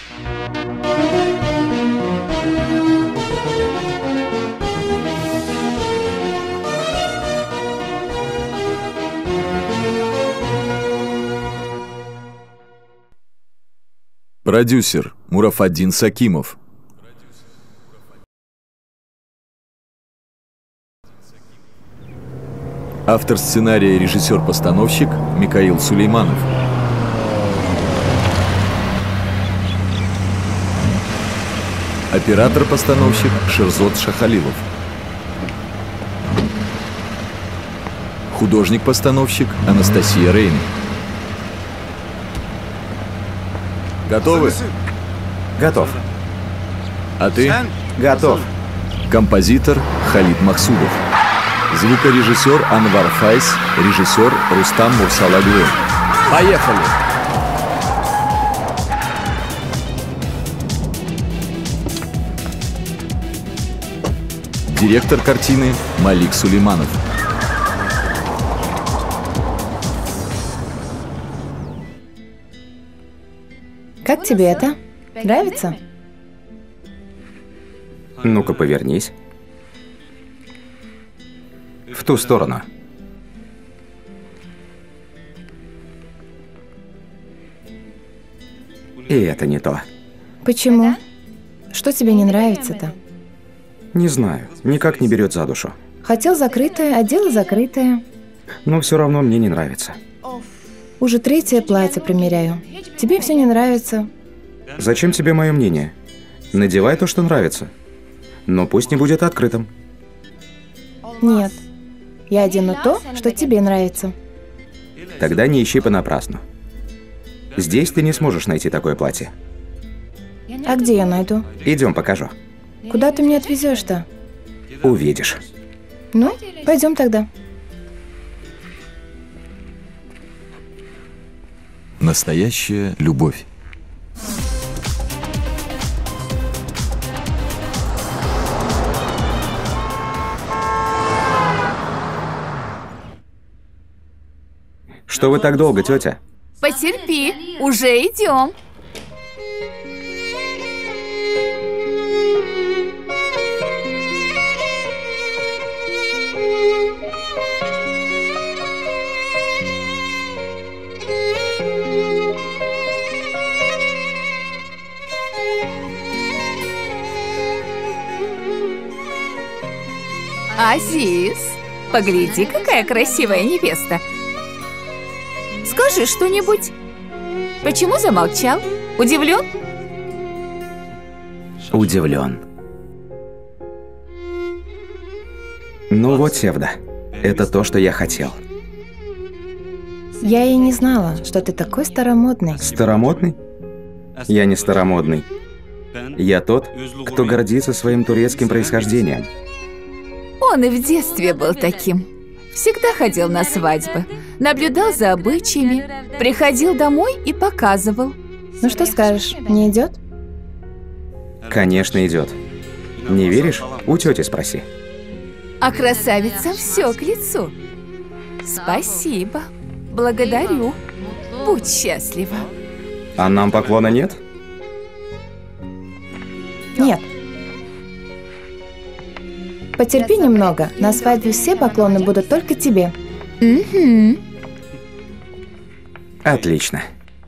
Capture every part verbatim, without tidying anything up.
Продюсер Мурафаддин Сакимов. Автор сценария и режиссер-постановщик Микаил Сулейманов. Оператор-постановщик Шерзот Шахалилов. Художник-постановщик Анастасия Рейн. Готовы? Готов. А ты? Готов. Композитор Халид Махсудов. Звукорежиссер Анвар Файс. Режиссер Рустам Мурсалаглы. Поехали! Директор картины Малик Сулейманов. Как тебе это? Нравится? Ну-ка, повернись. В ту сторону. И это не то. Почему? Что тебе не нравится-то? Не знаю, никак не берет за душу. Хотел закрытое, а дело закрытое. Но все равно мне не нравится. Уже третье платье примеряю. Тебе все не нравится. Зачем тебе мое мнение? Надевай то, что нравится. Но пусть не будет открытым. Нет. Я одену то, что тебе нравится. Тогда не ищи понапрасну. Здесь ты не сможешь найти такое платье. А где я найду? Идем, покажу. Куда ты меня отвезешь-то? Увидишь. Ну, пойдем тогда. Настоящая любовь. Что вы так долго, тетя? Потерпи, уже идем. Азиз, погляди, какая красивая невеста. Скажи что-нибудь. Почему замолчал? Удивлен? Удивлен. Ну вот, Севда, это то, что я хотел. Я и не знала, что ты такой старомодный. Старомодный? Я не старомодный. Я тот, кто гордится своим турецким происхождением. Он и в детстве был таким. Всегда ходил на свадьбы, наблюдал за обычаями, приходил домой и показывал. Ну что скажешь, не идет? Конечно, идет. Не веришь? У тети спроси. А красавицам все к лицу. Спасибо. Благодарю. Будь счастлива. А нам поклона нет? Нет. Потерпи немного. На свадьбе все поклоны будут только тебе. Угу. Отлично.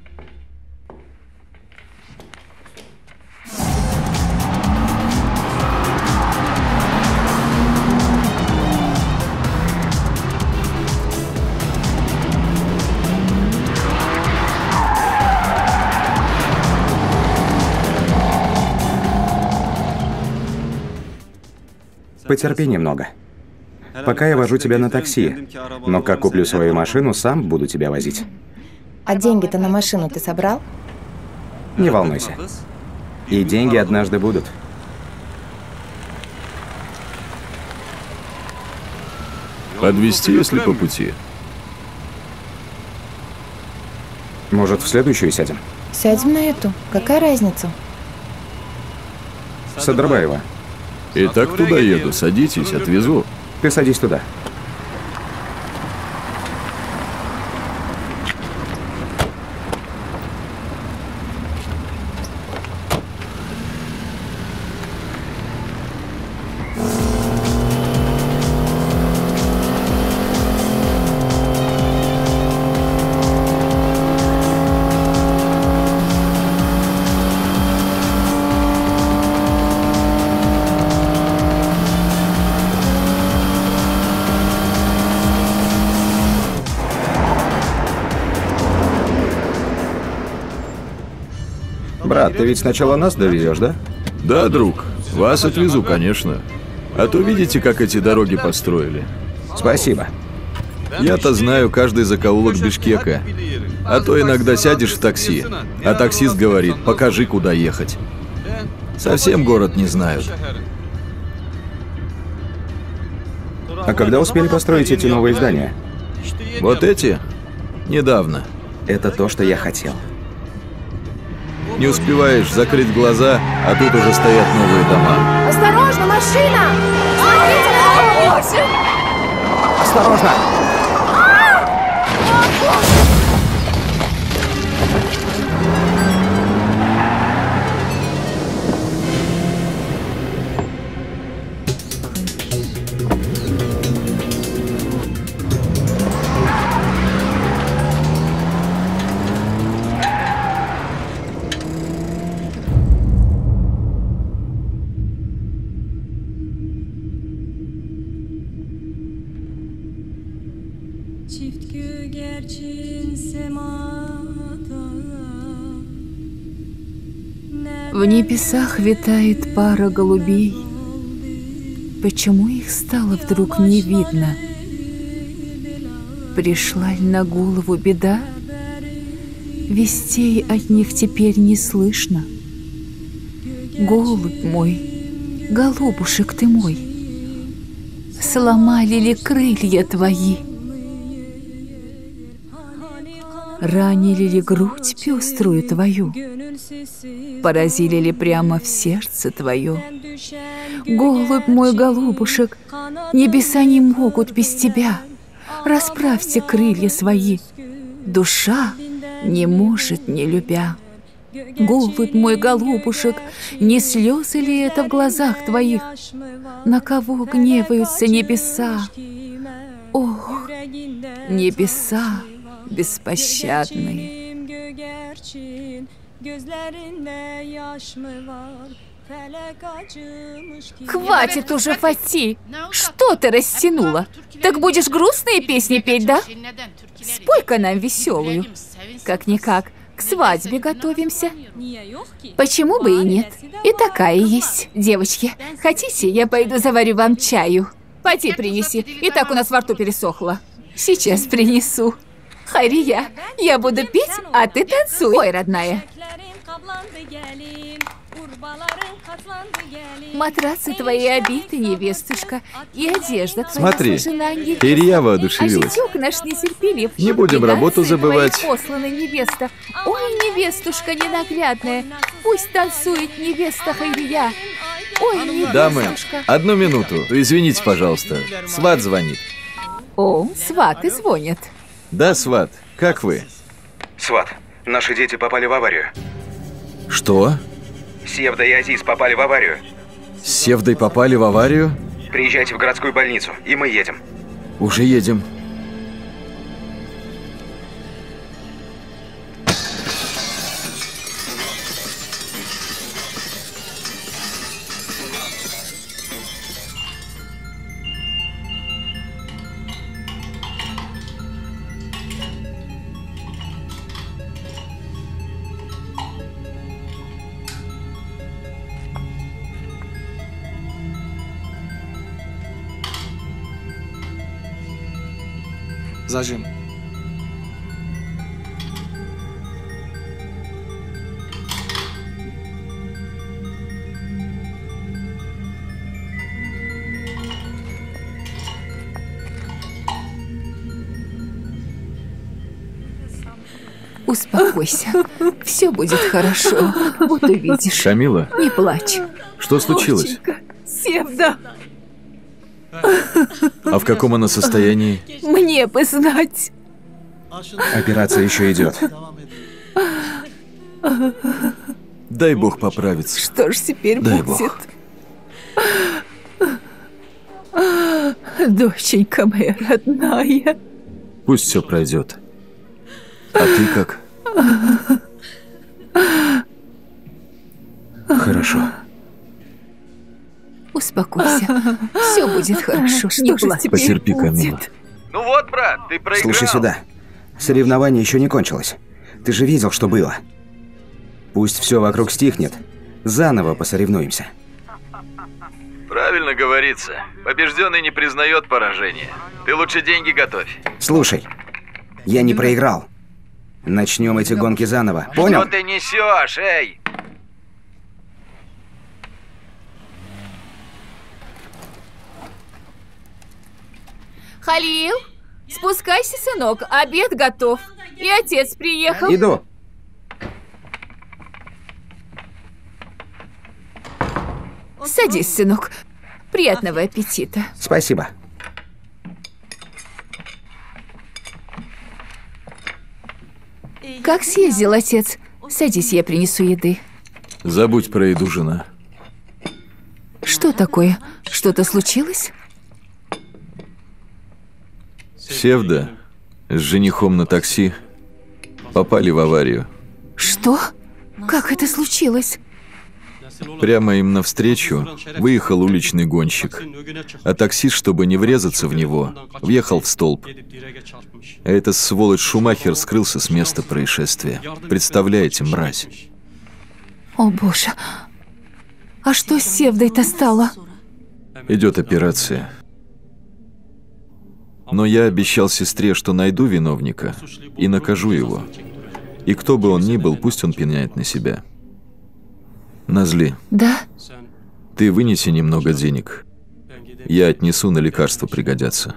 Потерпи немного. Пока я вожу тебя на такси, но как куплю свою машину, сам буду тебя возить. А деньги-то на машину ты собрал? Не волнуйся. И деньги однажды будут. Подвезти, если по пути. Может, в следующую сядем? Сядем на эту. Какая разница? Садрабаева. И так туда еду. Садитесь, отвезу. Ты садись туда. Брат, ты ведь сначала нас довезешь, да? Да, друг. Вас отвезу, конечно. А то видите, как эти дороги построили? Спасибо. Я-то знаю каждый закоулок Бишкека. А то иногда сядешь в такси, а таксист говорит: покажи, куда ехать. Совсем город не знают. А когда успели построить эти новые здания? Вот эти? Недавно. Это то, что я хотел. Не успеваешь закрыть глаза, а тут уже стоят новые дома. Осторожно, машина! Смотрите на дорогу! Осторожно! В небесах витает пара голубей. Почему их стало вдруг не видно? Пришла ли на голову беда? Вестей от них теперь не слышно. Голубь мой, голубушек ты мой, сломали ли крылья твои? Ранили ли грудь пеструю твою? Поразили ли прямо в сердце твое? Голубь мой, голубушек, небеса не могут без тебя. Расправьте крылья свои, душа не может, не любя. Голубь мой, голубушек, не слезы ли это в глазах твоих? На кого гневаются небеса? Ох, небеса беспощадные. Хватит уже, Фати! Что ты растянула? Так будешь грустные песни петь, да? Спой-ка нам веселую. Как-никак, к свадьбе готовимся. Почему бы и нет? И такая есть. Девочки, хотите, я пойду заварю вам чаю? Фати принеси, и так у нас во рту пересохло. Сейчас принесу. Хария, я буду петь, а ты танцуй. Ой, родная. Матрацы твои обиты, невестушка, и одежда твоя. Смотри, сложена, Ирия воодушевилась. А зятёк наш нетерпелив. Не будем Беда работу сын забывать. твоей посланной невеста. Ой, невестушка ненаглядная, пусть танцует невеста Хария. Ой, Дамы, невестушка. одну минуту. Извините, пожалуйста. Сват звонит. О, сваты звонят. Да, сват. Как вы? Сват, наши дети попали в аварию. Что? Севда и Азиз попали в аварию. С Севдой попали в аварию? Приезжайте в городскую больницу, и мы едем. Уже едем. Зажим. Успокойся. Все будет хорошо. Вот увидишь. Камила, Не плачь. что случилось? Доченька, Севда, А в каком она состоянии? мне бы знать. Операция еще идет. Дай бог поправиться. Что ж теперь Дай будет? Доченька моя родная. Пусть все пройдет. А ты как? Хорошо. Успокойся. Все будет хорошо. Не плачь. Потерпи, Камила. Ну вот, брат, ты проиграл. Слушай сюда. Соревнование еще не кончилось. Ты же видел, что было. Пусть все вокруг стихнет. Заново посоревнуемся. Правильно говорится. Побежденный не признает поражение. Ты лучше деньги готовь. Слушай, я не проиграл. Начнем эти гонки заново. Понял? Что ты несешь, эй? Халил, спускайся, сынок, обед готов. И отец приехал. Иду. Садись, сынок. Приятного аппетита. Спасибо. Как съездил отец? Садись, я принесу еды. Забудь про еду, жена. Что такое? Что-то случилось? Севда с женихом на такси попали в аварию. Что? Как это случилось? Прямо им навстречу выехал уличный гонщик, а таксист, чтобы не врезаться в него, въехал в столб. А этот сволочь Шумахер скрылся с места происшествия. Представляете, мразь? О боже. А что с Севдой-то стало? Идет операция. Но я обещал сестре, что найду виновника и накажу его. И кто бы он ни был, пусть он пеняет на себя. Назли, Да? ты вынеси немного денег. Я отнесу, на лекарства пригодятся.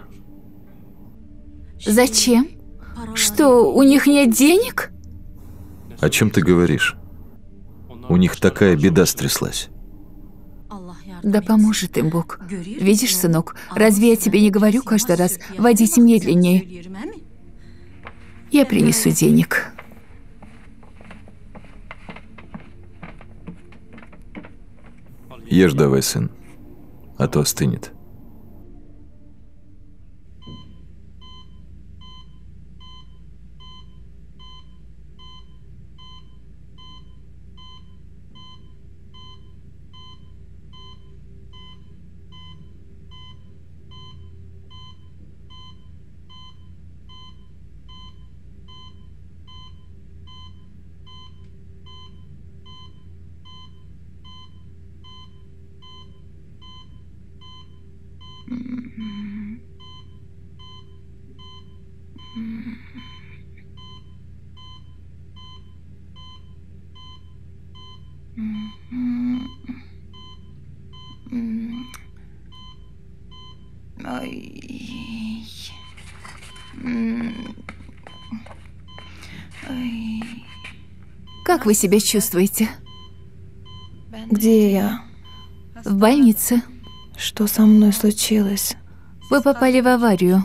Зачем? Что, у них нет денег? О чем ты говоришь? У них такая беда стряслась. Да поможет им Бог. Видишь, сынок, разве я тебе не говорю каждый раз водить медленнее? Я принесу денег. Ешь давай, сын, а то остынет. Как вы себя чувствуете? Где я? В больнице. Что со мной случилось? Вы попали в аварию.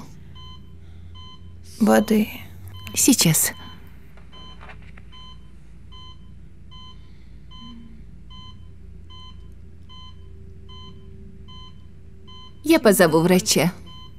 Воды. Сейчас. Я позову врача.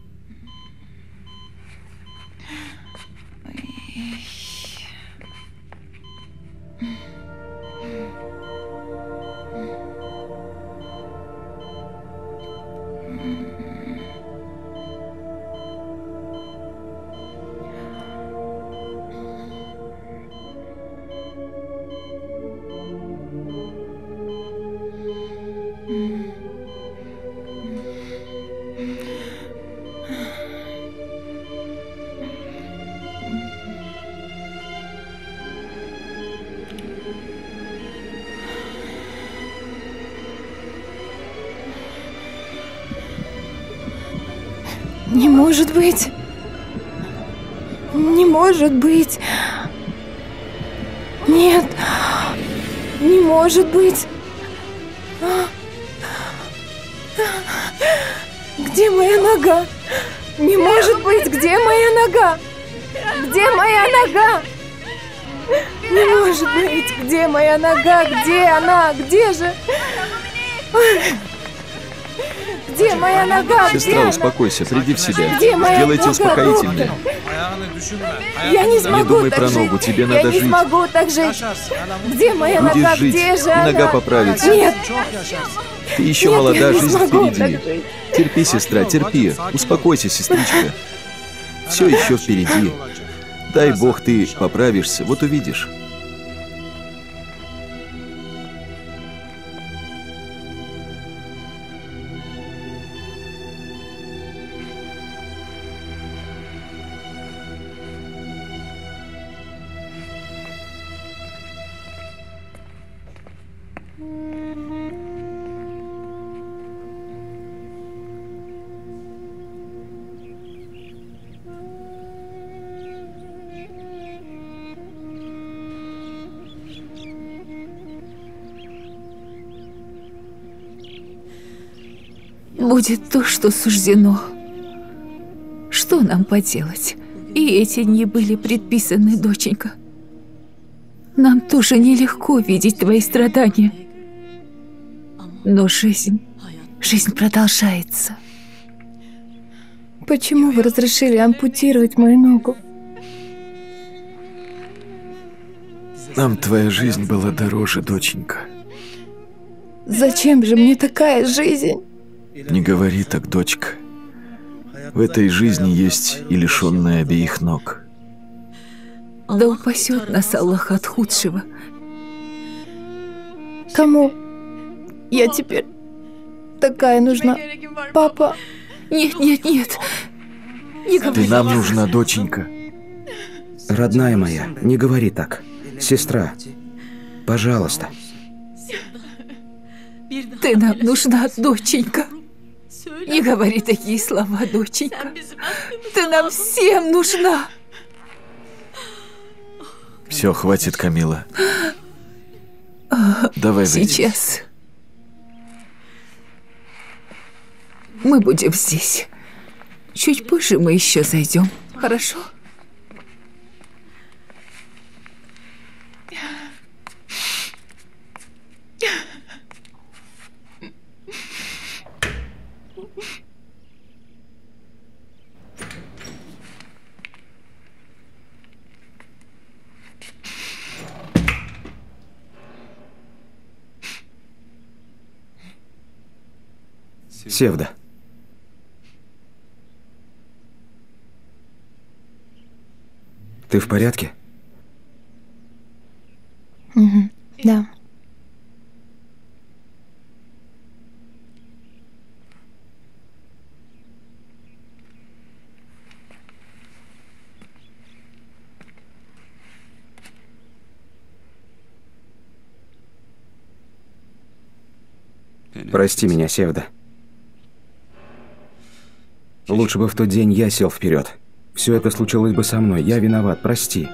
Не может быть. Не может быть. Нет. Не может быть. Где моя нога? Не может быть. Где моя нога? Где моя нога? Не может быть. Где моя нога? Где она? Где же? Где моя нога? Где Сестра, она? успокойся, приди в себя. Где моя Сделайте нога? успокоительное. Я не смогу думай так про жить. ногу, тебе Я надо не жить. смогу так жить. Где моя Будешь нога? жить, Где же и она? нога поправится. Нет, Ты еще нет, молода, я не жизнь смогу впереди. так жить. Терпи, сестра, терпи. Успокойся, сестричка. Все еще впереди. Дай бог, ты поправишься, вот увидишь. Будет то, что суждено. Что нам поделать? И эти дни были предписаны, доченька. Нам тоже нелегко видеть твои страдания. Но жизнь, жизнь продолжается. Почему вы разрешили ампутировать мою ногу? Нам твоя жизнь была дороже, доченька. Зачем же мне такая жизнь? Не говори так, дочка. В этой жизни есть и лишенная обеих ног. Да упасет нас Аллах от худшего. Кому я теперь такая нужна? Папа? Нет, нет, нет. Не говори. Ты нам нужна, доченька. Родная моя, не говори так. Сестра, пожалуйста. Ты нам нужна, доченька. Не говори такие слова, доченька. Ты нам всем нужна. Все, хватит, Камила. Давай выйдем. Сейчас. Мы будем здесь. Чуть позже мы еще зайдем. Хорошо? Севда. Ты в порядке? Угу. Да. Прости меня, Севда. Лучше бы в тот день я сел вперед. Все это случилось бы со мной. Я виноват, прости.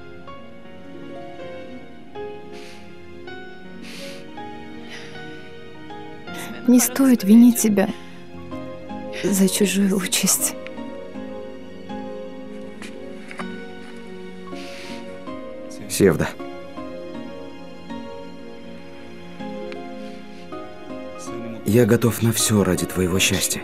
Не стоит винить себя за чужую участь. Севда. Я готов на все ради твоего счастья.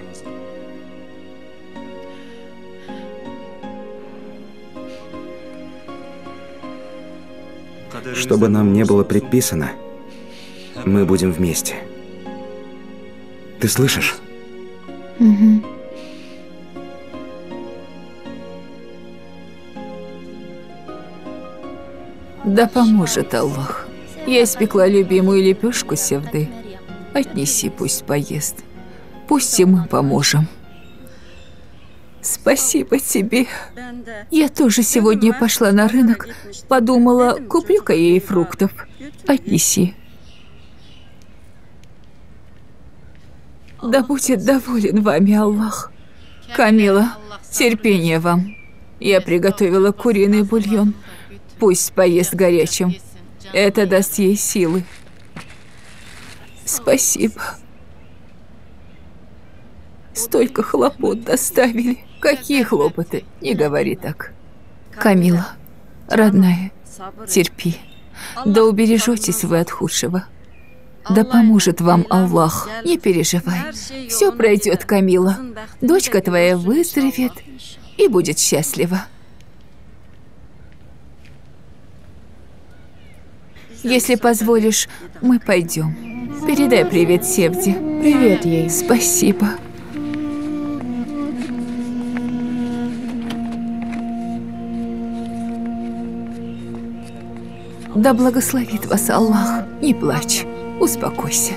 Что бы нам не было предписано, мы будем вместе. Ты слышишь? Угу. Да поможет Аллах. Я испекла любимую лепешку Севды. Отнеси, пусть поест. Пусть и мы поможем. Спасибо тебе. Я тоже сегодня пошла на рынок. Подумала, куплю-ка ей фруктов. Отнеси. Да будет доволен вами Аллах. Камила, терпение вам. Я приготовила куриный бульон. Пусть поест горячим. Это даст ей силы. Спасибо. Столько хлопот доставили. Какие хлопоты? Не говори так. Камила, родная, терпи. Да убережетесь вы от худшего. Да поможет вам Аллах. Не переживай. Все пройдет, Камила. Дочка твоя выздоровеет и будет счастлива. Если позволишь, мы пойдем. Передай привет Севде. Привет ей. Спасибо. Да благословит вас Аллах. Не плачь. Успокойся.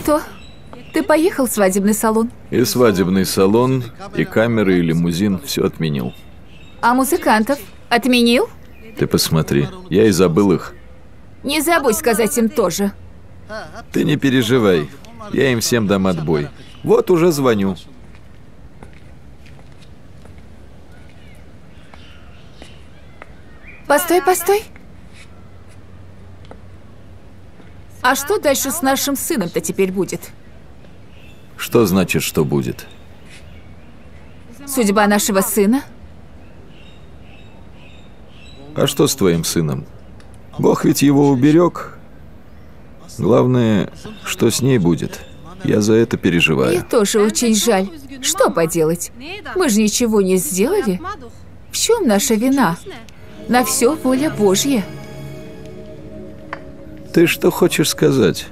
что, ты поехал в свадебный салон? И свадебный салон, и камеры, и лимузин все отменил. А музыкантов отменил? Ты посмотри, я и забыл их. Не забудь сказать им тоже. Ты не переживай, я им всем дам отбой. Вот уже звоню. Постой, постой. А что дальше с нашим сыном-то теперь будет? Что значит, что будет? Судьба нашего сына? А что с твоим сыном? Бог ведь его уберег. Главное, что с ней будет. Я за это Мне переживаю. тоже очень жаль. Что поделать? Мы же ничего не сделали. В чем наша вина? На все воля Божья. Ты что хочешь сказать?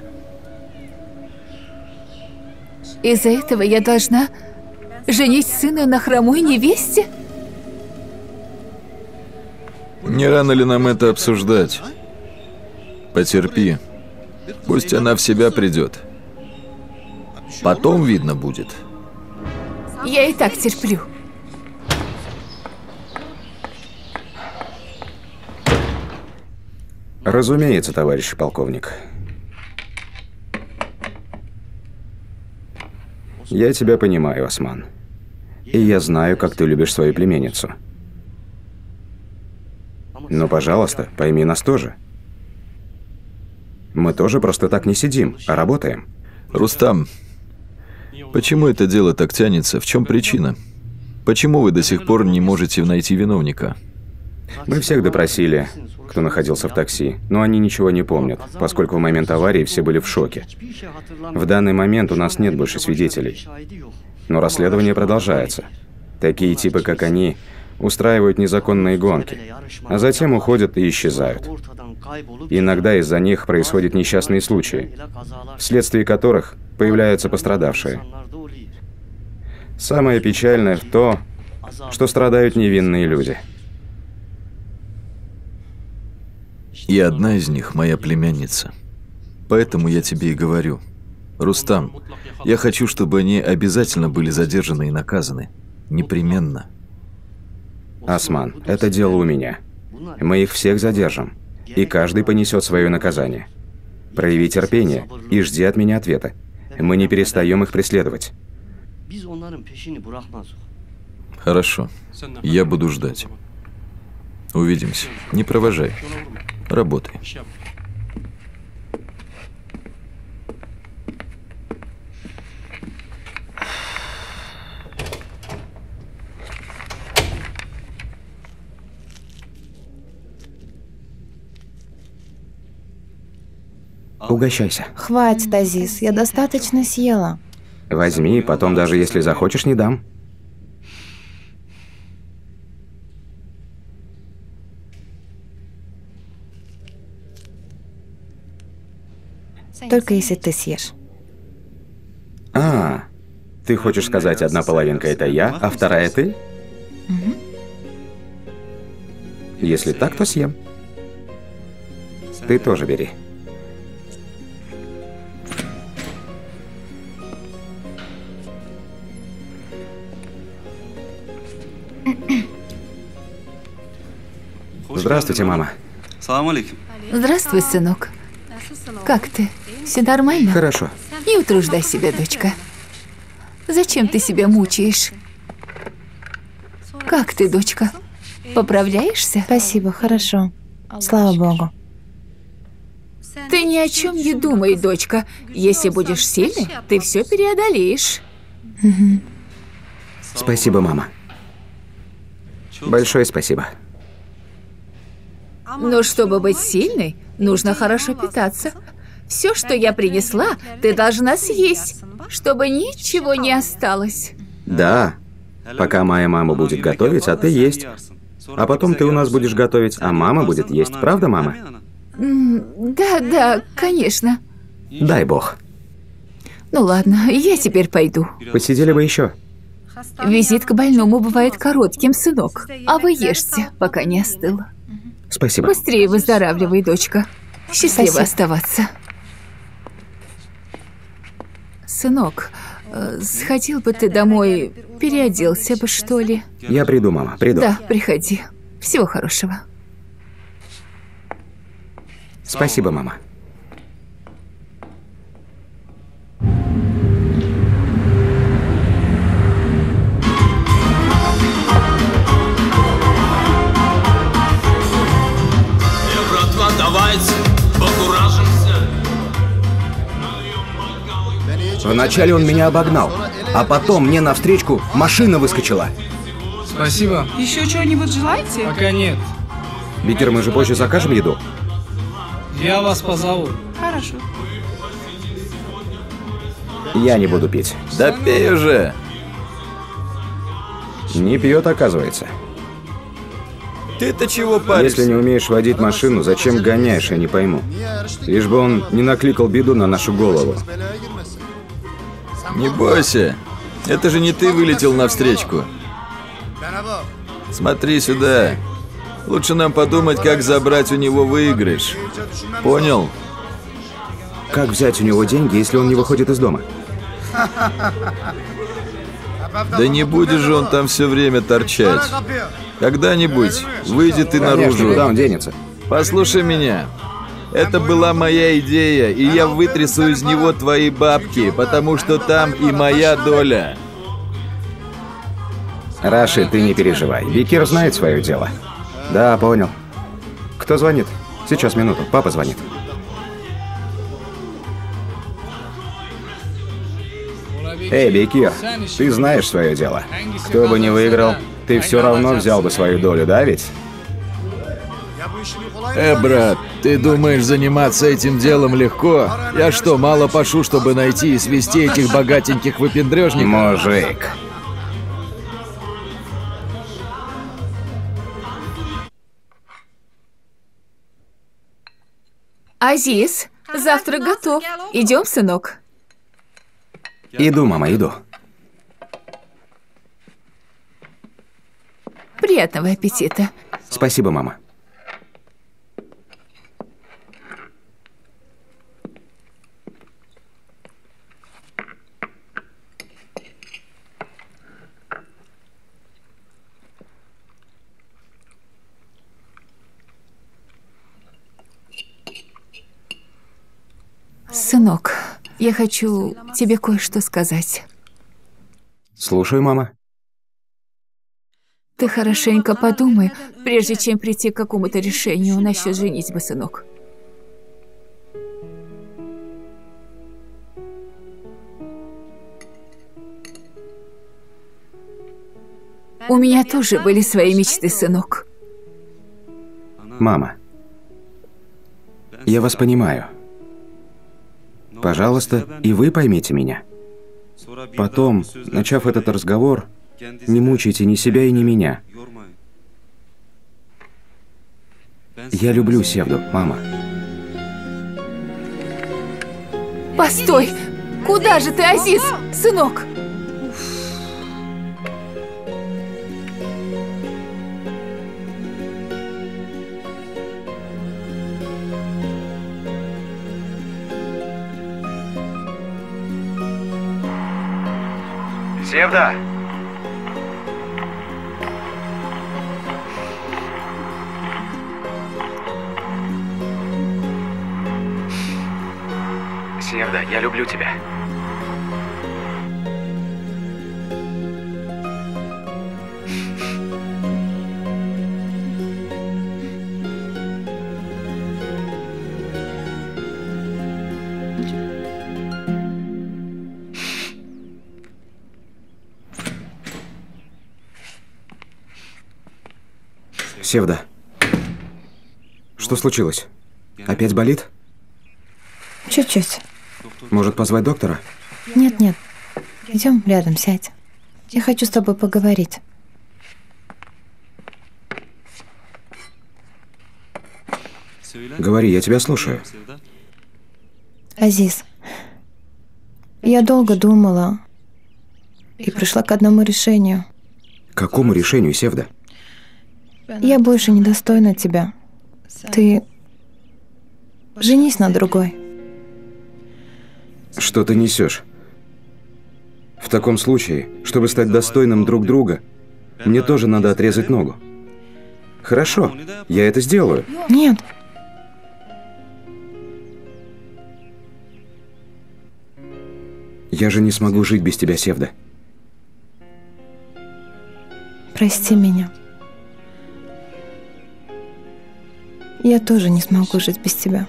Из-за этого я должна женить сына на хромой невесте? Не рано ли нам это обсуждать? Потерпи. Пусть она в себя придет. Потом видно будет. Я и так терплю. Разумеется, товарищ полковник. Я тебя понимаю, Осман. И я знаю, как ты любишь свою племенницу. Но, пожалуйста, пойми нас тоже. Мы тоже просто так не сидим, а работаем. Рустам, почему это дело так тянется? В чем причина? Почему вы до сих пор не можете найти виновника? Мы всех допросили, кто находился в такси, но они ничего не помнят, поскольку в момент аварии все были в шоке. В данный момент у нас нет больше свидетелей. Но расследование продолжается. Такие типы, как они, устраивают незаконные гонки, а затем уходят и исчезают. Иногда из-за них происходят несчастные случаи, вследствие которых появляются пострадавшие. Самое печальное в том, что страдают невинные люди. И одна из них моя племянница. Поэтому я тебе и говорю. Рустам, я хочу, чтобы они обязательно были задержаны и наказаны. Непременно. Осман, это дело у меня. Мы их всех задержим, и каждый понесет свое наказание. Прояви терпение и жди от меня ответа. Мы не перестаем их преследовать. Хорошо. Я буду ждать. Увидимся. Не провожай. Работай. Угощайся. Хватит, Азиз, я достаточно съела. Возьми, потом даже если захочешь, не дам. Только если ты съешь. А, ты хочешь сказать, одна половинка это я, а вторая ты? Угу. Если так, то съем. Ты тоже бери. Здравствуйте, мама. Здравствуй, сынок. Как ты? Все нормально? Хорошо. Не утруждай себя, дочка. Зачем ты себя мучаешь? Как ты, дочка? Поправляешься? Спасибо, хорошо. Слава Богу. Ты ни о чем не думай, дочка. Если будешь сильной, ты все преодолеешь. Угу. Спасибо, мама. Большое спасибо. Но чтобы быть сильной, нужно хорошо питаться. Все, что я принесла, ты должна съесть, чтобы ничего не осталось. Да. Пока моя мама будет готовить, а ты есть. А потом ты у нас будешь готовить, а мама будет есть. Правда, мама? М, Да, да, конечно. Дай бог. Ну ладно, я теперь пойду. Посидели бы еще. Визит к больному бывает коротким, сынок. А вы ешьте, пока не остыло. Спасибо. Быстрее выздоравливай, дочка. Счастливо Спасибо. оставаться. Сынок, э, сходил бы ты домой, переоделся бы, что ли? Я приду, мама, приду. Да, приходи. Всего хорошего. Спасибо, мама. Вначале он меня обогнал, а потом мне навстречу машина выскочила. Спасибо. Еще что-нибудь желаете? Пока нет. Бикер, мы же позже закажем еду? Я вас позову. Хорошо. Я не буду пить. Да пей уже! Не пьет, оказывается. Ты-то чего паришься? Если не умеешь водить машину, зачем гоняешь, я не пойму. Лишь бы он не накликал беду на нашу голову. Не бойся. Это же не ты вылетел навстречку. Смотри сюда. Лучше нам подумать, как забрать у него выигрыш. Понял? Как взять у него деньги, если он не выходит из дома? Да не будешь же он там все время торчать. Когда-нибудь выйдет и наружу. Куда он денется? Послушай меня. Это была моя идея, и я вытрясу из него твои бабки, потому что там и моя доля. Раши, ты не переживай. Бикер знает свое дело. Да, понял. Кто звонит? Сейчас, минуту. Папа звонит. Эй, Бикер, ты знаешь свое дело. Кто бы не выиграл, ты все равно взял бы свою долю, да ведь? Э, брат, ты думаешь, заниматься этим делом легко? Я что, мало пошу, чтобы найти и свести этих богатеньких выпендрежников? Мужик. Азиз, завтрак готов. Идем, сынок. Иду, мама, иду. Приятного аппетита. Спасибо, мама. Сынок, я хочу тебе кое-что сказать. Слушаю, мама. Ты хорошенько подумай, прежде чем прийти к какому-то решению насчет женитьбы, сынок. У меня тоже были свои мечты, сынок. Мама, я вас понимаю. Пожалуйста, и вы поймите меня. Потом, начав этот разговор, не мучайте ни себя и ни меня. Я люблю Севду, мама. Постой! Куда же ты, Азиз, сынок? Севда! Севда, я люблю тебя. Севда, что случилось? Опять болит? Чуть-чуть. Может, позвать доктора? Нет-нет. Идем рядом, сядь. Я хочу с тобой поговорить. Говори, я тебя слушаю. Азиз, я долго думала и пришла к одному решению. К какому решению, Севда? Я больше недостойна тебя. Ты женись на другой. Что ты несешь? В таком случае, чтобы стать достойным друг друга, мне тоже надо отрезать ногу. Хорошо, я это сделаю. Нет. Я же не смогу жить без тебя, Севда. Прости меня. Я тоже не смогу жить без тебя.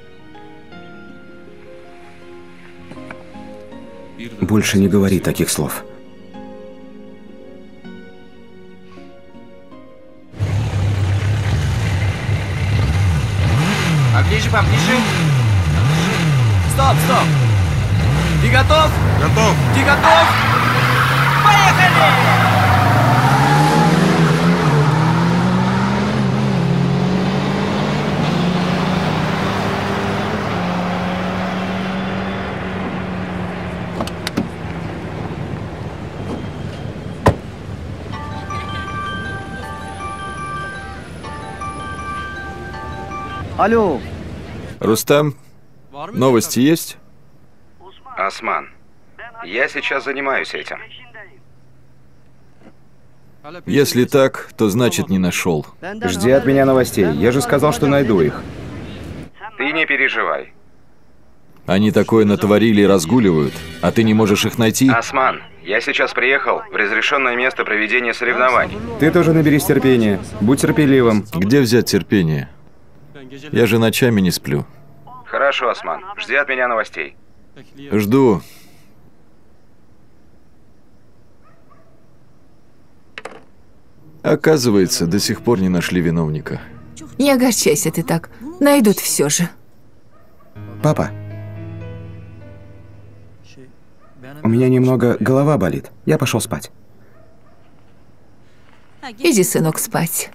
Больше не говори таких слов. Поближе, поближе. Стоп, стоп. Ты готов? Готов. Ты готов? Поехали! Алло. Рустам, новости есть? Осман, я сейчас занимаюсь этим. Если так, то значит не нашел. Жди от меня новостей. Я же сказал, что найду их. Ты не переживай. Они такое натворили и разгуливают, а ты не можешь их найти? Осман, я сейчас приехал в разрешенное место проведения соревнований. Ты тоже наберись терпения. Будь терпеливым. Где взять терпение? Я же ночами не сплю. Хорошо, Осман. Жди от меня новостей. Жду. Оказывается, до сих пор не нашли виновника. Не огорчайся ты так. Найдут все же. Папа, у меня немного голова болит. Я пошел спать. Иди, сынок, спать.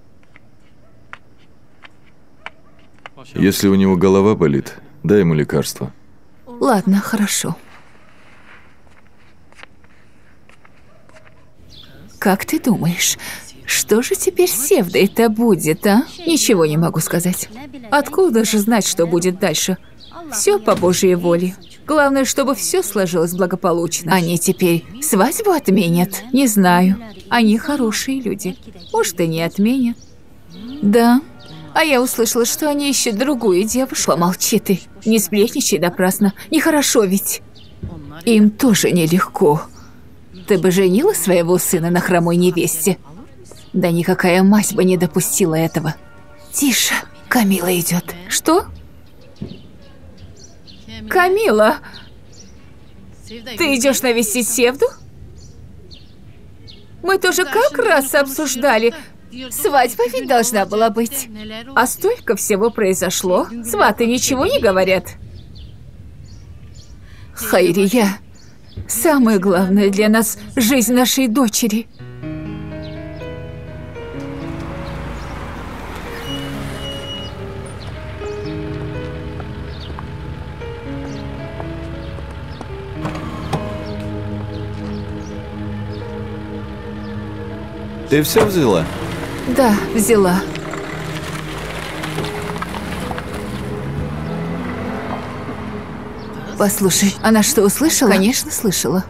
Если у него голова болит, дай ему лекарство. Ладно, хорошо. Как ты думаешь, что же теперь с Севдой-то будет, а? Ничего не могу сказать. Откуда же знать, что будет дальше? Все по Божьей воле. Главное, чтобы все сложилось благополучно. Они теперь свадьбу отменят? Не знаю. Они хорошие люди. Может, и не отменят. Да. А я услышала, что они ищут другую девушку. Помолчи ты. Не сплетничай напрасно. Нехорошо ведь. Им тоже нелегко. Ты бы женила своего сына на хромой невесте? Да никакая мать бы не допустила этого. Тише, Камила идет. Что? Камила, ты идешь навестить Севду? Мы тоже как раз обсуждали. Свадьба ведь должна была быть. А столько всего произошло. Сваты ничего не говорят. Хайрия, самое главное для нас – жизнь нашей дочери. Ты все взяла? Да, взяла. Послушай, она что, услышала? Конечно, слышала.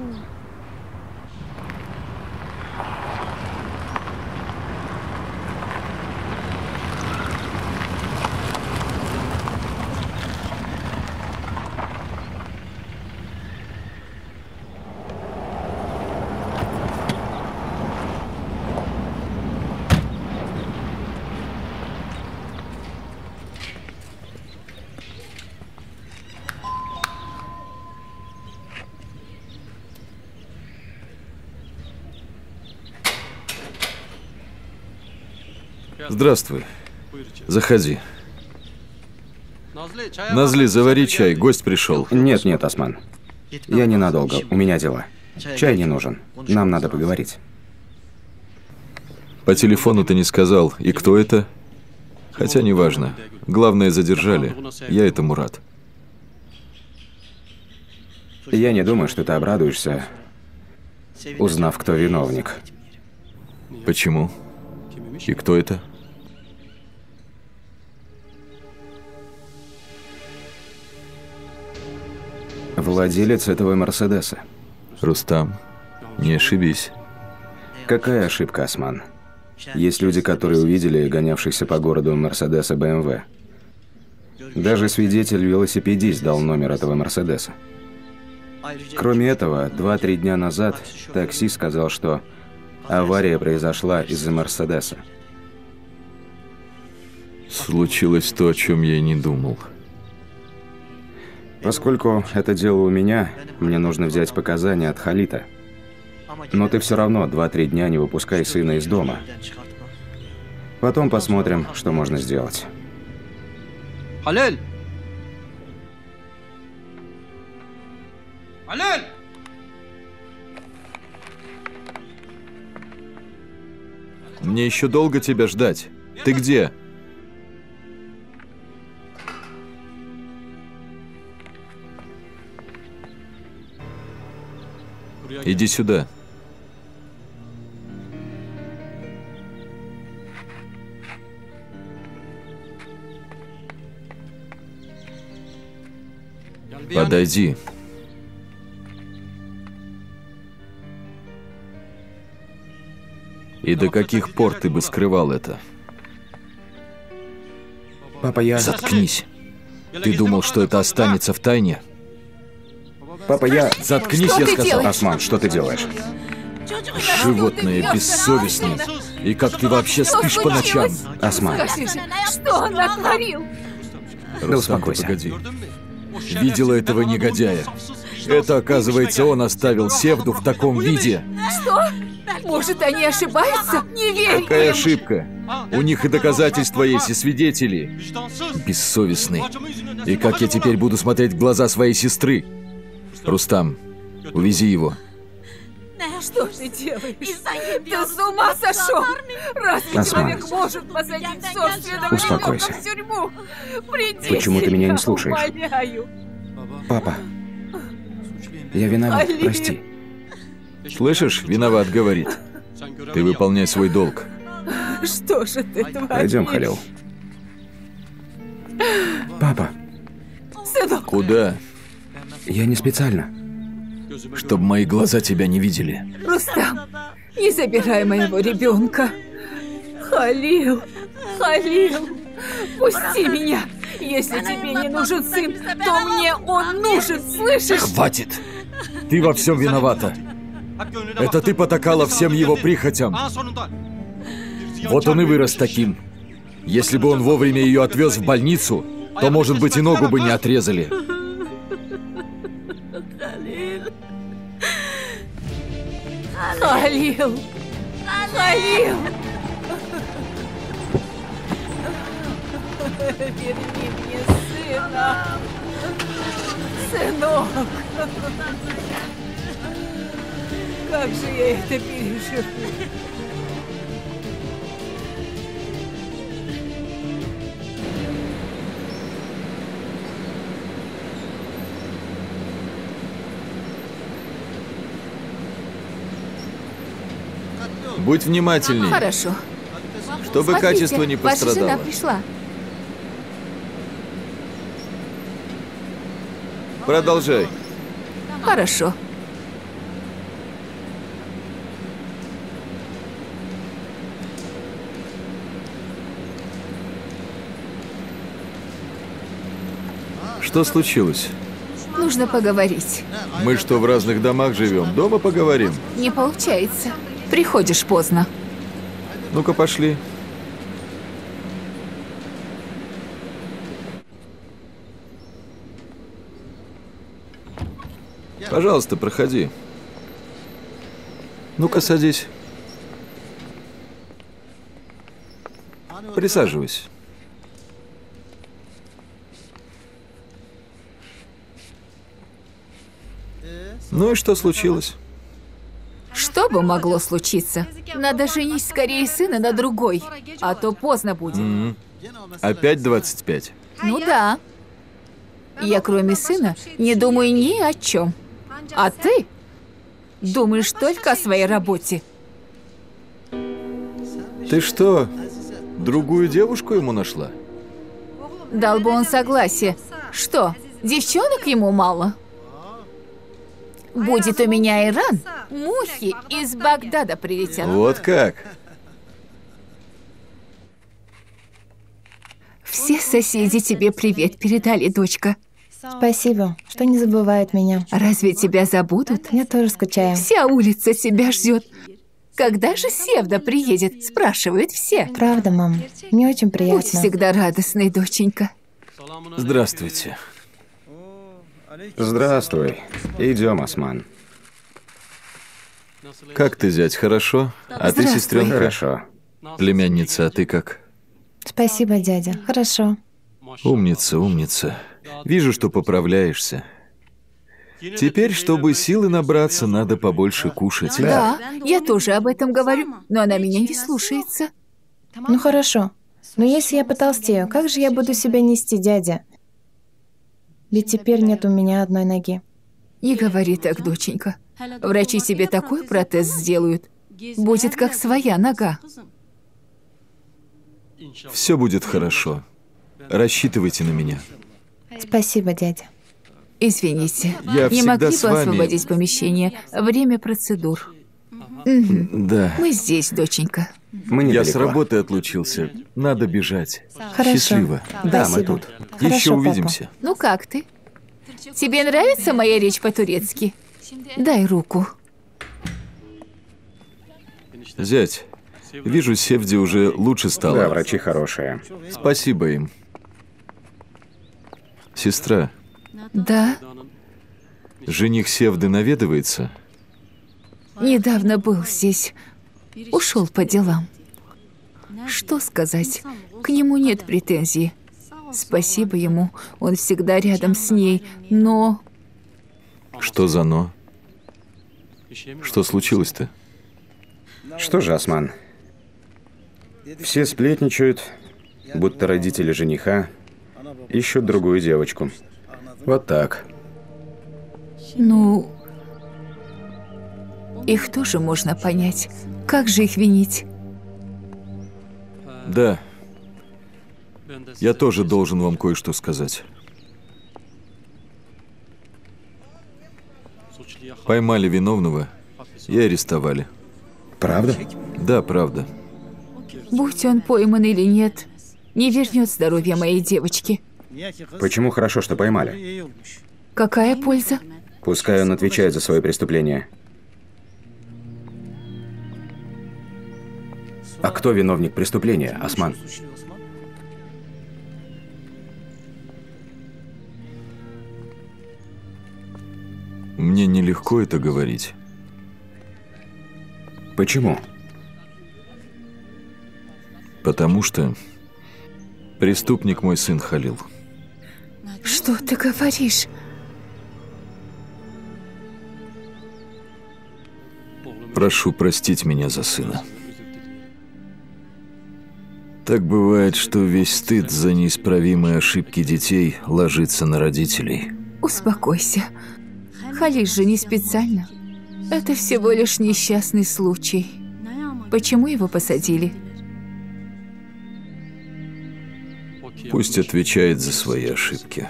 Здравствуй. Заходи. Назли, завари чай, гость пришел. Нет, нет, Осман. Я ненадолго, у меня дела. Чай не нужен. Нам надо поговорить. По телефону ты не сказал, и кто это? Хотя неважно. Главное, задержали. Я этому рад. Я не думаю, что ты обрадуешься, узнав, кто виновник. Почему? И кто это? Владелец этого Мерседеса. Рустам, не ошибись. Какая ошибка, Осман? Есть люди, которые увидели гонявшихся по городу Мерседеса бэ эм вэ. Даже свидетель-велосипедист дал номер этого Мерседеса. Кроме этого, два-три дня назад такси сказал, что авария произошла из-за Мерседеса. Случилось то, о чем я и не думал. Поскольку это дело у меня, мне нужно взять показания от Халита. Но ты все равно два-три дня не выпускай сына из дома. Потом посмотрим, что можно сделать. Халил! Халил! Мне еще долго тебя ждать. Ты где? Иди сюда. Подойди. И до каких пор ты бы скрывал это? Папа, я... Заткнись. Ты думал, что это останется в тайне? Папа, я... Заткнись, Что я ты сказал. делаешь? Осман, что ты делаешь? Животное бессовестное. И как ты вообще Что спишь по ночам? случилось? Осман, Скажи же, что он натворил? да Рустам, успокойся. ты погоди. Видела этого негодяя. Это, оказывается, он оставил Севду в таком виде. Что? Может, они ошибаются? Не верь Какая им! ошибка? У них и доказательства есть, и свидетели. Бессовестный. И как я теперь буду смотреть в глаза своей сестры? Рустам, увези его. Что ты делаешь? Ты с ума сошел? Разве Осман. человек может посадить собственного Успокойся. ребенка в тюрьму? Приди Почему ты меня не себя, слушаешь? умоляю. Папа, я виноват, Халил. прости. Слышишь, виноват, говорит. Ты выполняй свой долг. Что же ты творишь? Пойдем, Халил. Папа, Сынок, Куда? я не специально. Чтобы мои глаза тебя не видели. Рустам, не забирай моего ребенка. Халил, Халил, пусти меня. Если тебе не нужен сын, то мне он нужен, слышишь? Хватит! Ты во всем виновата. Это ты потакала всем его прихотям. Вот он и вырос таким. Если бы он вовремя ее отвез в больницу, то, может быть, и ногу бы не отрезали. Халил, Халил. Верни мне сына. Сынок. Как же я это переживу? Будь внимательней, Хорошо. чтобы Смотрите, качество не ваша жена пострадало. пришла. Продолжай. Хорошо. Что случилось? Нужно поговорить. Мы что, в разных домах живем? Дома поговорим? Не получается. Приходишь поздно. Ну-ка, пошли. Пожалуйста, проходи. Ну-ка, садись. Присаживайся. Ну и что случилось? Что бы могло случиться? Надо женить скорее сына на другой, а то поздно будет. М. Опять двадцать пять? Ну да. Я, кроме сына, не думаю ни о чем. А ты думаешь только о своей работе. Ты что, другую девушку ему нашла? Дал бы он согласие. Что, девчонок ему мало? Будет у меня Иран, мухи из Багдада прилетят. Вот как? Все соседи тебе привет передали, дочка. Спасибо, что не забывает меня. Разве тебя забудут? Я тоже скучаю. Вся улица тебя ждет. Когда же Севда приедет? Спрашивают все. Правда, мам. Мне очень приятно. Будь всегда радостной, доченька. Здравствуйте. Здравствуй. Идем, Осман. Как ты, зять, хорошо? А ты, Здравствуй. сестренка? Хорошо. Племянница, а ты как? Спасибо, дядя. Хорошо. Умница, умница. Вижу, что поправляешься. Теперь, чтобы силы набраться, надо побольше кушать. Да, я тоже об этом говорю, но она меня не слушается. Ну хорошо. Но если я потолстею, как же я буду себя нести, дядя? Ведь теперь нет у меня одной ноги. Не говори так, доченька. Врачи тебе такой протез сделают. Будет как своя нога. Все будет хорошо. Рассчитывайте на меня. Спасибо, дядя. Извините, Я не всегда могли с бы вами. освободить помещение? Время процедур. Мгм. Да. Мы здесь, доченька. Мы Я недалеко. с работы отлучился. Надо бежать. Хорошо. Счастливо. Да, мы Спасибо. тут. Хорошо, Еще папа. увидимся. Ну как ты? Тебе нравится моя речь по-турецки? Дай руку. Зять, вижу, Севде уже лучше стало. Да, врачи хорошие. Спасибо им. Сестра, Да, жених Севды наведывается? недавно был здесь. Ушел по делам. Что сказать? К нему нет претензий. Спасибо ему, он всегда рядом с ней, но... Что за но? Что случилось-то? Что же, Осман? Все сплетничают, будто родители жениха ищут другую девочку. Вот так. Ну... Их тоже можно понять. Как же их винить? Да. Я тоже должен вам кое-что сказать. Поймали виновного и арестовали. Правда? Да, правда. Будь он пойман или нет, не вернет здоровье моей девочки. Почему хорошо, что поймали? Какая польза? Пускай он отвечает за свои преступления. А кто виновник преступления, Осман? Мне нелегко это говорить. Почему? Потому что преступник мой сын Халил. Что ты говоришь? Прошу простить меня за сына. Так бывает, что весь стыд за неисправимые ошибки детей ложится на родителей. Успокойся. Халид же не специально. Это всего лишь несчастный случай. Почему его посадили? Пусть отвечает за свои ошибки.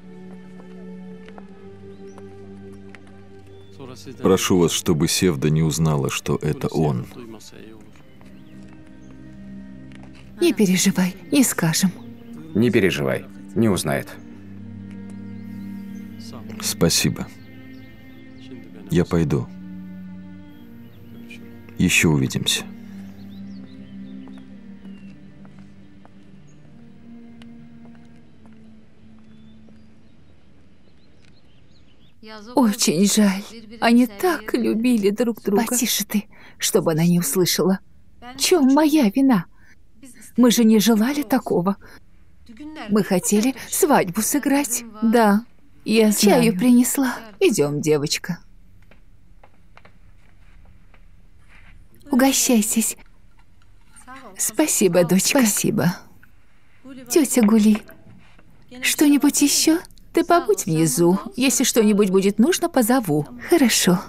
Прошу вас, чтобы Севда не узнала, что это он. Не переживай, не скажем. Не переживай, не узнает. Спасибо. Я пойду. Еще увидимся. Очень жаль. Они так любили друг друга. Потише ты, чтобы она не услышала. В чем моя вина? Мы же не желали такого. Мы хотели свадьбу сыграть. Да, я знаю. Чаю принесла. Идем, девочка. Угощайтесь. Спасибо, дочка. Спасибо. Тетя Гули, что-нибудь еще? Ты побудь внизу. Если что-нибудь будет нужно, позову. Хорошо.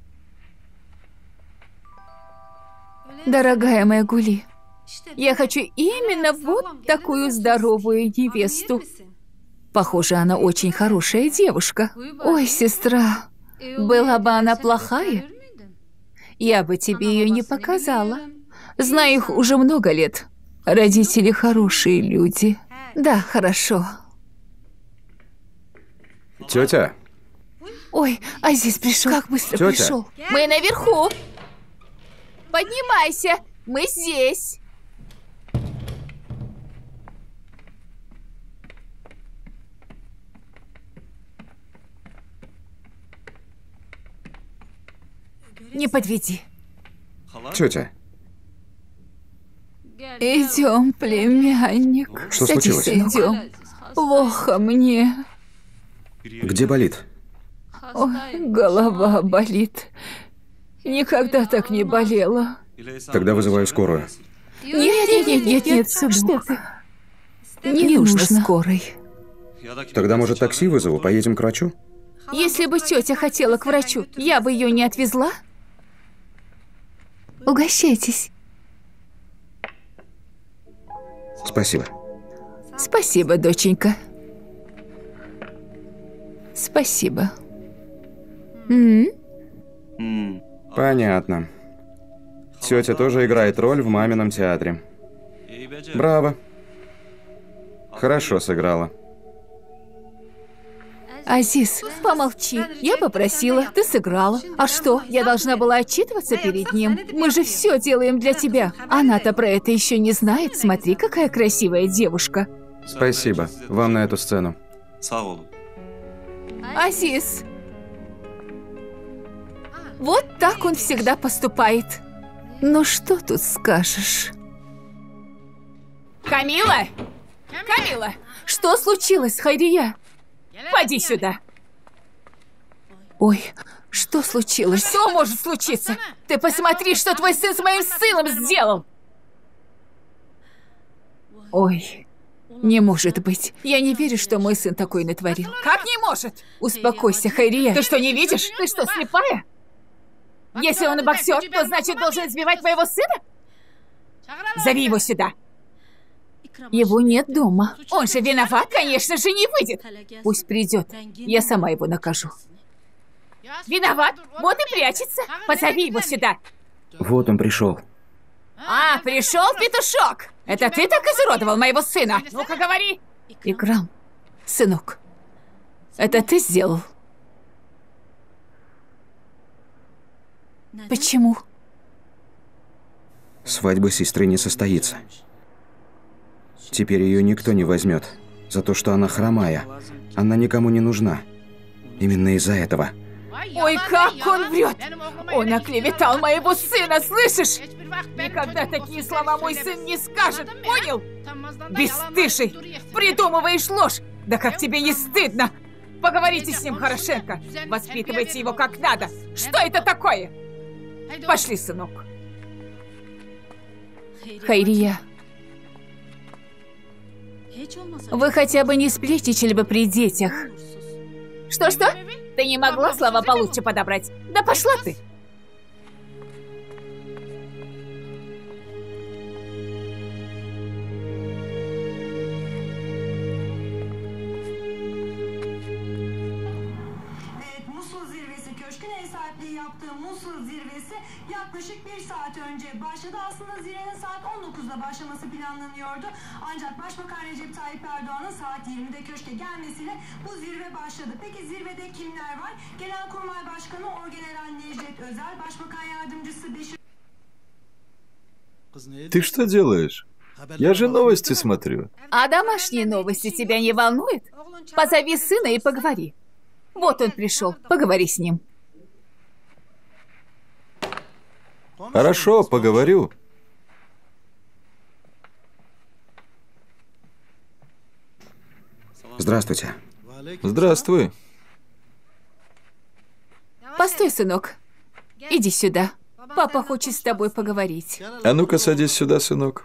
Дорогая моя Гули, я хочу именно вот такую здоровую невесту. Похоже, она очень хорошая девушка. Ой, сестра, Была бы она плохая, я бы тебе ее не показала. Знаю их уже много лет. Родители хорошие люди. Да, хорошо. Тетя, Ой, Азиз пришел. Как быстро Тётя. пришел. Мы наверху. Поднимайся, мы здесь. Не подведи. тетя, Идем, племянник. Что Садись, случилось? идем. Плохо мне. где болит? Ой, голова болит. Никогда так не болела. Тогда вызываю скорую. Нет, нет, нет, нет, нет, сынок. Не, нужно скорой. Тогда, может, такси вызову, поедем к врачу? Если бы тетя хотела к врачу, я бы ее не отвезла. Угощайтесь. Спасибо. Спасибо, доченька. Спасибо. М? Понятно. Тетя тоже играет роль в мамином театре. Браво. Хорошо сыграла. Азиз, помолчи. Я попросила, ты сыграла. А что, я должна была отчитываться перед ним? Мы же все делаем для тебя. Она-то про это еще не знает. Смотри, какая красивая девушка. Спасибо. Вам на эту сцену. Азиз. Вот так он всегда поступает. Ну что тут скажешь? Камила! Камила! Что случилось, Хайрия? Поди сюда. Ой, что случилось? Что может случиться? Ты посмотри, что твой сын с моим сыном сделал! Ой, не может быть. Я не верю, что мой сын такой натворил. Как не может? Успокойся, Хайрия. Ты что, не видишь? Ты что, слепая? Если он боксер, то значит должен избивать моего сына? Зови его сюда. Его нет дома. Он же виноват, конечно же, не выйдет. Пусть придет. Я сама его накажу. Виноват? Вот и прячется. Позови его сюда. Вот он пришел. А, пришел петушок. Это ты так изуродовал моего сына? Ну-ка, говори. Икрам, сынок, это ты сделал? Почему? Свадьба сестры не состоится. Теперь ее никто не возьмет. За то, что она хромая. Она никому не нужна. Именно из-за этого. Ой, как он врет! Он оклеветал моего сына, слышишь? Никогда такие слова мой сын не скажет, понял? Бесстыжий! Придумываешь ложь! Да как тебе не стыдно? Поговорите с ним хорошенько. Воспитывайте его как надо. Что это такое? Пошли, сынок. Хайрия, вы хотя бы не сплетничали бы при детях. Что-что? Ты не могла слова получше подобрать? Да пошла ты! Musul zirvesi yaklaşık bir saat önce başladı. Aslında zirvenin saat on dokuzda başlaması planlanıyordu. Ancak Başbakan Recep Tayyip Erdoğan'ın saat yirmide köşke gelmesiyle bu zirve başladı. Peki zirvede kimler var? Genelkurmay Başkanı Orgeneral Necdet Özel, Başbakan Yardımcısı Beşir... Ты что делаешь? Я же новости смотрю. А домашние новости тебя не волнуют? Позови сына и поговори. Вот он пришел, поговори с ним. Хорошо, поговорю. Здравствуйте. Здравствуй. Постой, сынок. Иди сюда. Папа хочет с тобой поговорить. А ну-ка, садись сюда, сынок.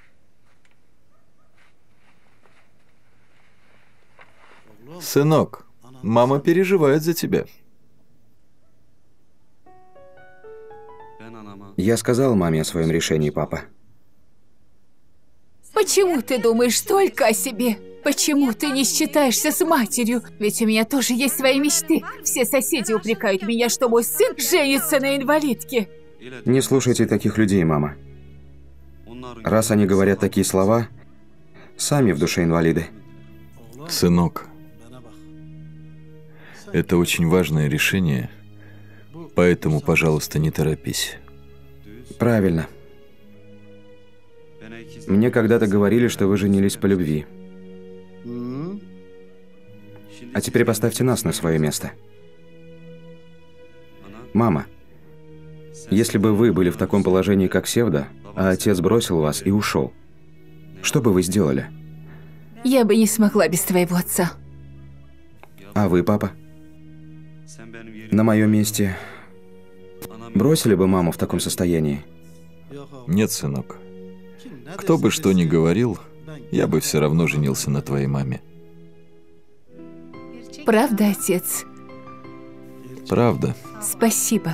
Сынок, мама переживает за тебя. Я сказал маме о своем решении, папа. Почему ты думаешь только о себе? Почему ты не считаешься с матерью? Ведь у меня тоже есть свои мечты. Все соседи упрекают меня, что мой сын женится на инвалидке. Не слушайте таких людей, мама. Раз они говорят такие слова, сами в душе инвалиды. Сынок, это очень важное решение, поэтому, пожалуйста, не торопись. Правильно. Мне когда-то говорили, что вы женились по любви. А теперь поставьте нас на свое место. Мама, если бы вы были в таком положении, как Севда, а отец бросил вас и ушел, что бы вы сделали? Я бы не смогла без твоего отца. А вы, папа? На моем месте бросили бы маму в таком состоянии? Нет, сынок. Кто бы что ни говорил, я бы все равно женился на твоей маме. Правда, отец? Правда. Спасибо.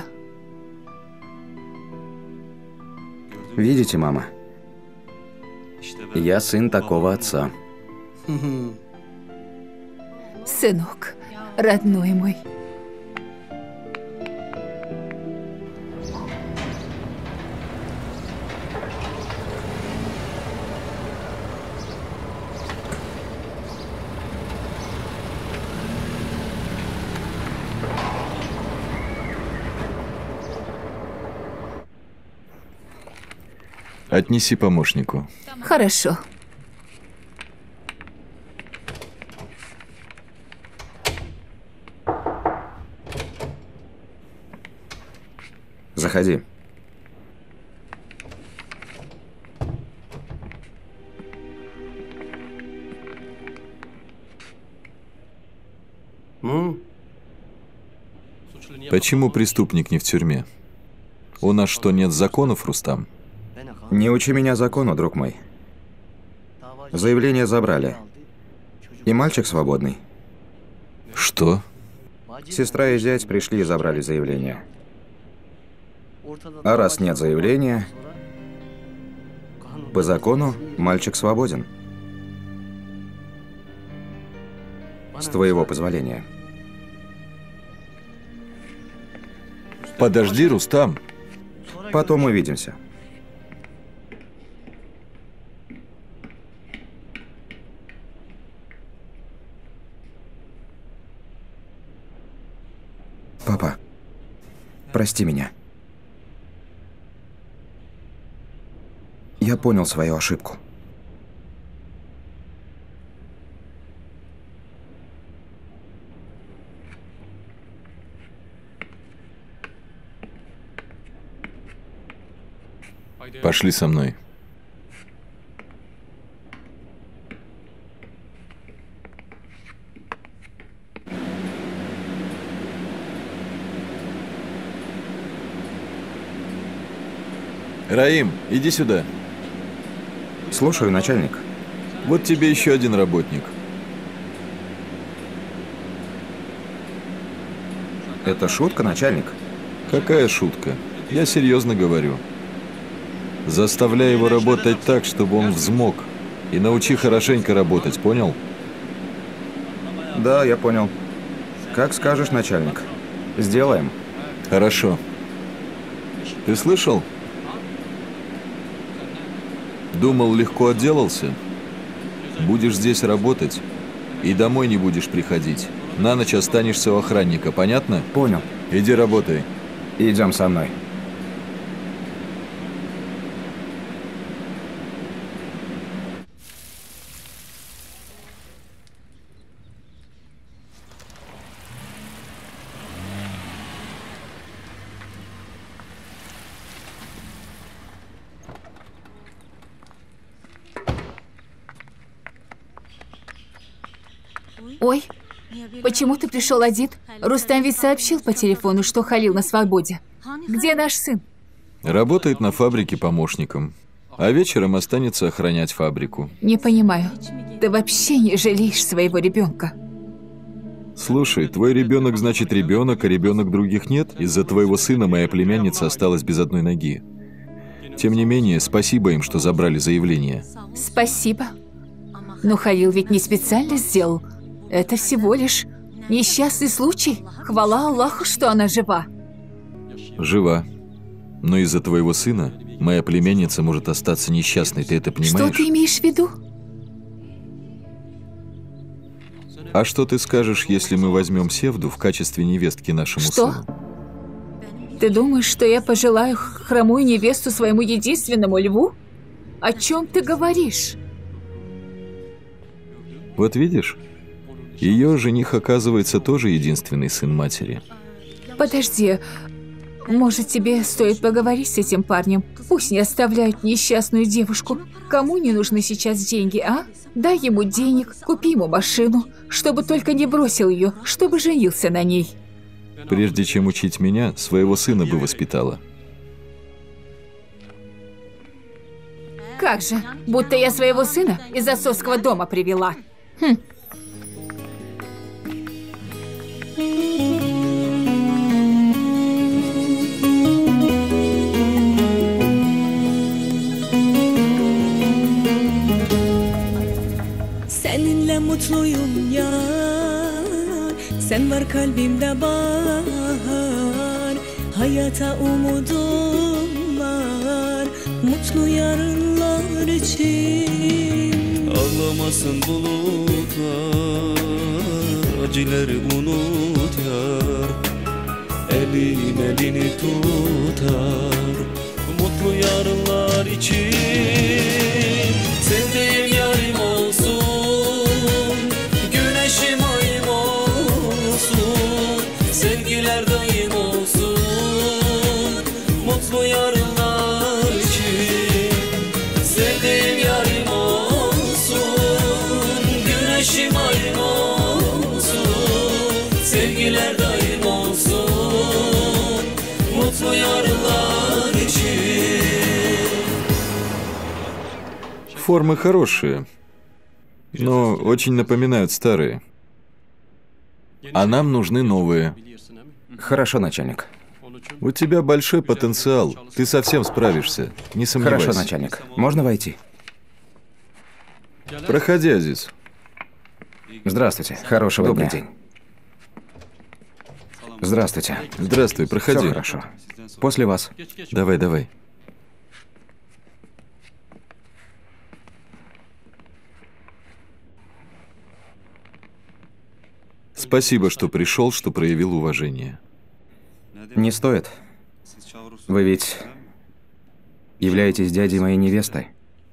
Видите, мама? Я сын такого отца. Сынок, родной мой. Отнеси помощнику. Хорошо. Заходи. Почему преступник не в тюрьме? У нас что, нет законов, Рустам? Не учи меня закону, друг мой. Заявление забрали. И мальчик свободный. Что? Сестра и зять пришли и забрали заявление. А раз нет заявления, по закону мальчик свободен. С твоего позволения. Подожди, Рустам. Потом увидимся. Папа, прости меня. Я понял свою ошибку. Пошли со мной. Раим, иди сюда. Слушаю, начальник. Вот тебе еще один работник. Это шутка, начальник? Какая шутка? Я серьезно говорю. Заставляй его работать так, чтобы он взмок. И научи хорошенько работать, понял? Да, я понял. Как скажешь, начальник. Сделаем. Хорошо. Ты слышал? Думал, легко отделался? Будешь здесь работать и домой не будешь приходить. На ночь останешься у охранника, понятно? Понял. Иди работай. Идем со мной. Ой, почему ты пришел один? Рустам ведь сообщил по телефону, что Халил на свободе. Где наш сын? Работает на фабрике помощником, а вечером останется охранять фабрику. Не понимаю, ты вообще не жалеешь своего ребенка? Слушай, твой ребенок значит ребенок, а ребенок других нет? Из-за твоего сына моя племянница осталась без одной ноги. Тем не менее, спасибо им, что забрали заявление. Спасибо. Но Халил ведь не специально сделал. Это всего лишь несчастный случай. Хвала Аллаху, что она жива. Жива. Но из-за твоего сына моя племянница может остаться несчастной, ты это понимаешь? Что ты имеешь в виду? А что ты скажешь, если мы возьмем Севду в качестве невестки нашему что? сыну? Ты думаешь, что я пожелаю хромую невесту своему единственному льву? О чем ты говоришь? Вот видишь, ее жених, оказывается, тоже единственный сын матери. Подожди, может, тебе стоит поговорить с этим парнем? Пусть не оставляют несчастную девушку. Кому не нужны сейчас деньги, а? Дай ему денег, купи ему машину, чтобы только не бросил ее, чтобы женился на ней. Прежде чем учить меня, своего сына бы воспитала. Как же, будто я своего сына из отцовского дома привела. Хм. Seninle mutluyum yar, sen var kalbimde bahar, hayata umudum var, mutlu yarınlar için. Ağlamasın bulutlar, acıları unut yar, elin elini tutar, mutlu yarınlar için. Sevdiğim yarim olsun, güneşim ayım olsun, sevgiler daim olsun, mutlu yarınlar için. Sevdiğim yarim olsun, güneşim ayım olsun, sevgiler daim olsun, mutlu yarınlar için. Формы хорошие, но очень напоминают старые. А нам нужны новые. Хорошо, начальник. У тебя большой потенциал, ты совсем справишься, не сомневайся. Хорошо, начальник. Можно войти? Проходи, Азиз. Здравствуйте. Хорошего Добрый дня. Здравствуйте. Здравствуй, проходи. Все хорошо. После вас. Давай, давай. Спасибо, что пришел, что проявил уважение. Не стоит. Вы ведь являетесь дядей моей невесты.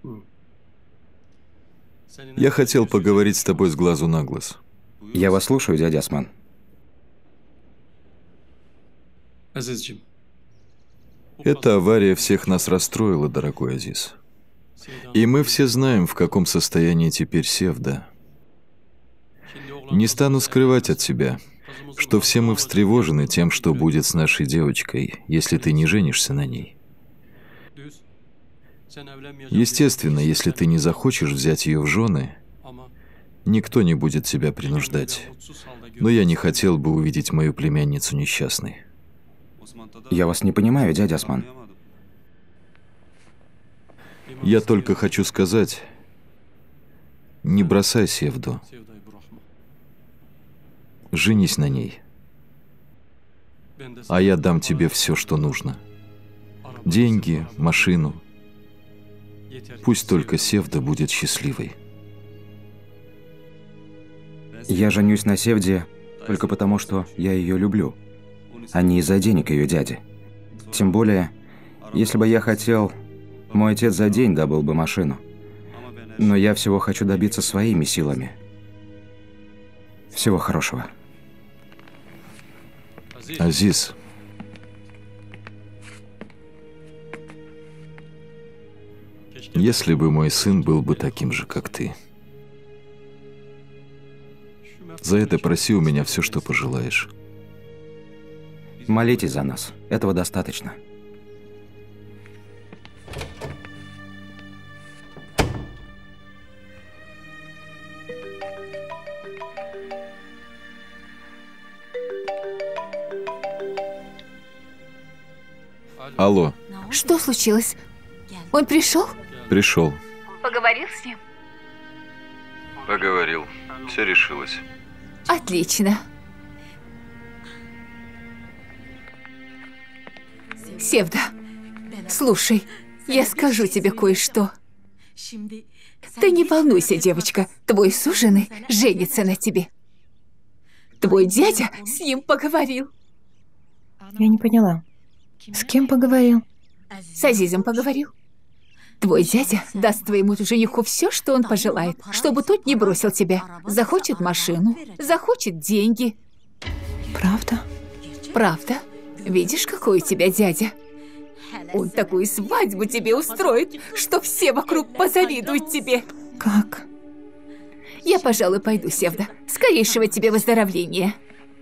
Я хотел поговорить с тобой с глазу на глаз. Я вас слушаю, дядя Осман. Эта авария всех нас расстроила, дорогой Азиз. И мы все знаем, в каком состоянии теперь Севда. Не стану скрывать от тебя, что все мы встревожены тем, что будет с нашей девочкой, если ты не женишься на ней. Естественно, если ты не захочешь взять ее в жены, никто не будет тебя принуждать. Но я не хотел бы увидеть мою племянницу несчастной. Я вас не понимаю, дядя Осман. Я только хочу сказать, не бросай Севду. Женись на ней. А я дам тебе все, что нужно. Деньги, машину. Пусть только Севда будет счастливой. Я женюсь на Севде только потому, что я ее люблю, а не из-за денег ее дяди. Тем более, если бы я хотел, мой отец за день добыл бы машину. Но я всего хочу добиться своими силами. Всего хорошего. Азиз. Если бы мой сын был бы таким же, как ты. За это проси у меня все, что пожелаешь. Молитесь за нас. Этого достаточно. Алло. Что случилось? Он пришел? Пришел. Поговорил с ним? Поговорил. Все решилось. Отлично. Севда, слушай, я скажу тебе кое-что. Ты не волнуйся, девочка, твой суженый женится на тебе. Твой дядя с ним поговорил. Я не поняла. С кем поговорил? С Азизом поговорил. Твой дядя даст твоему жениху все, что он пожелает, чтобы тот не бросил тебя. Захочет машину, захочет деньги. Правда? Правда? Видишь, какой у тебя дядя? Он такую свадьбу тебе устроит, что все вокруг позавидуют тебе. Как? Я, пожалуй, пойду, Севда. Скорейшего тебе выздоровления.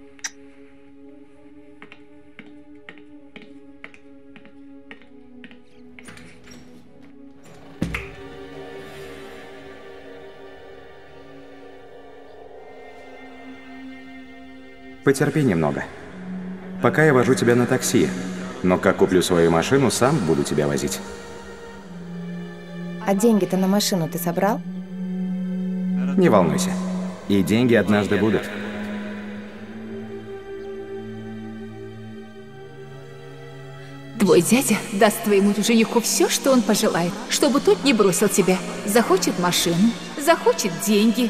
Потерпи немного. Пока я вожу тебя на такси. Но как куплю свою машину, сам буду тебя возить. А деньги-то на машину ты собрал? Не волнуйся. И деньги однажды будут. Твой дядя даст твоему жениху все, что он пожелает, чтобы тот не бросил тебя. Захочет машину, захочет деньги.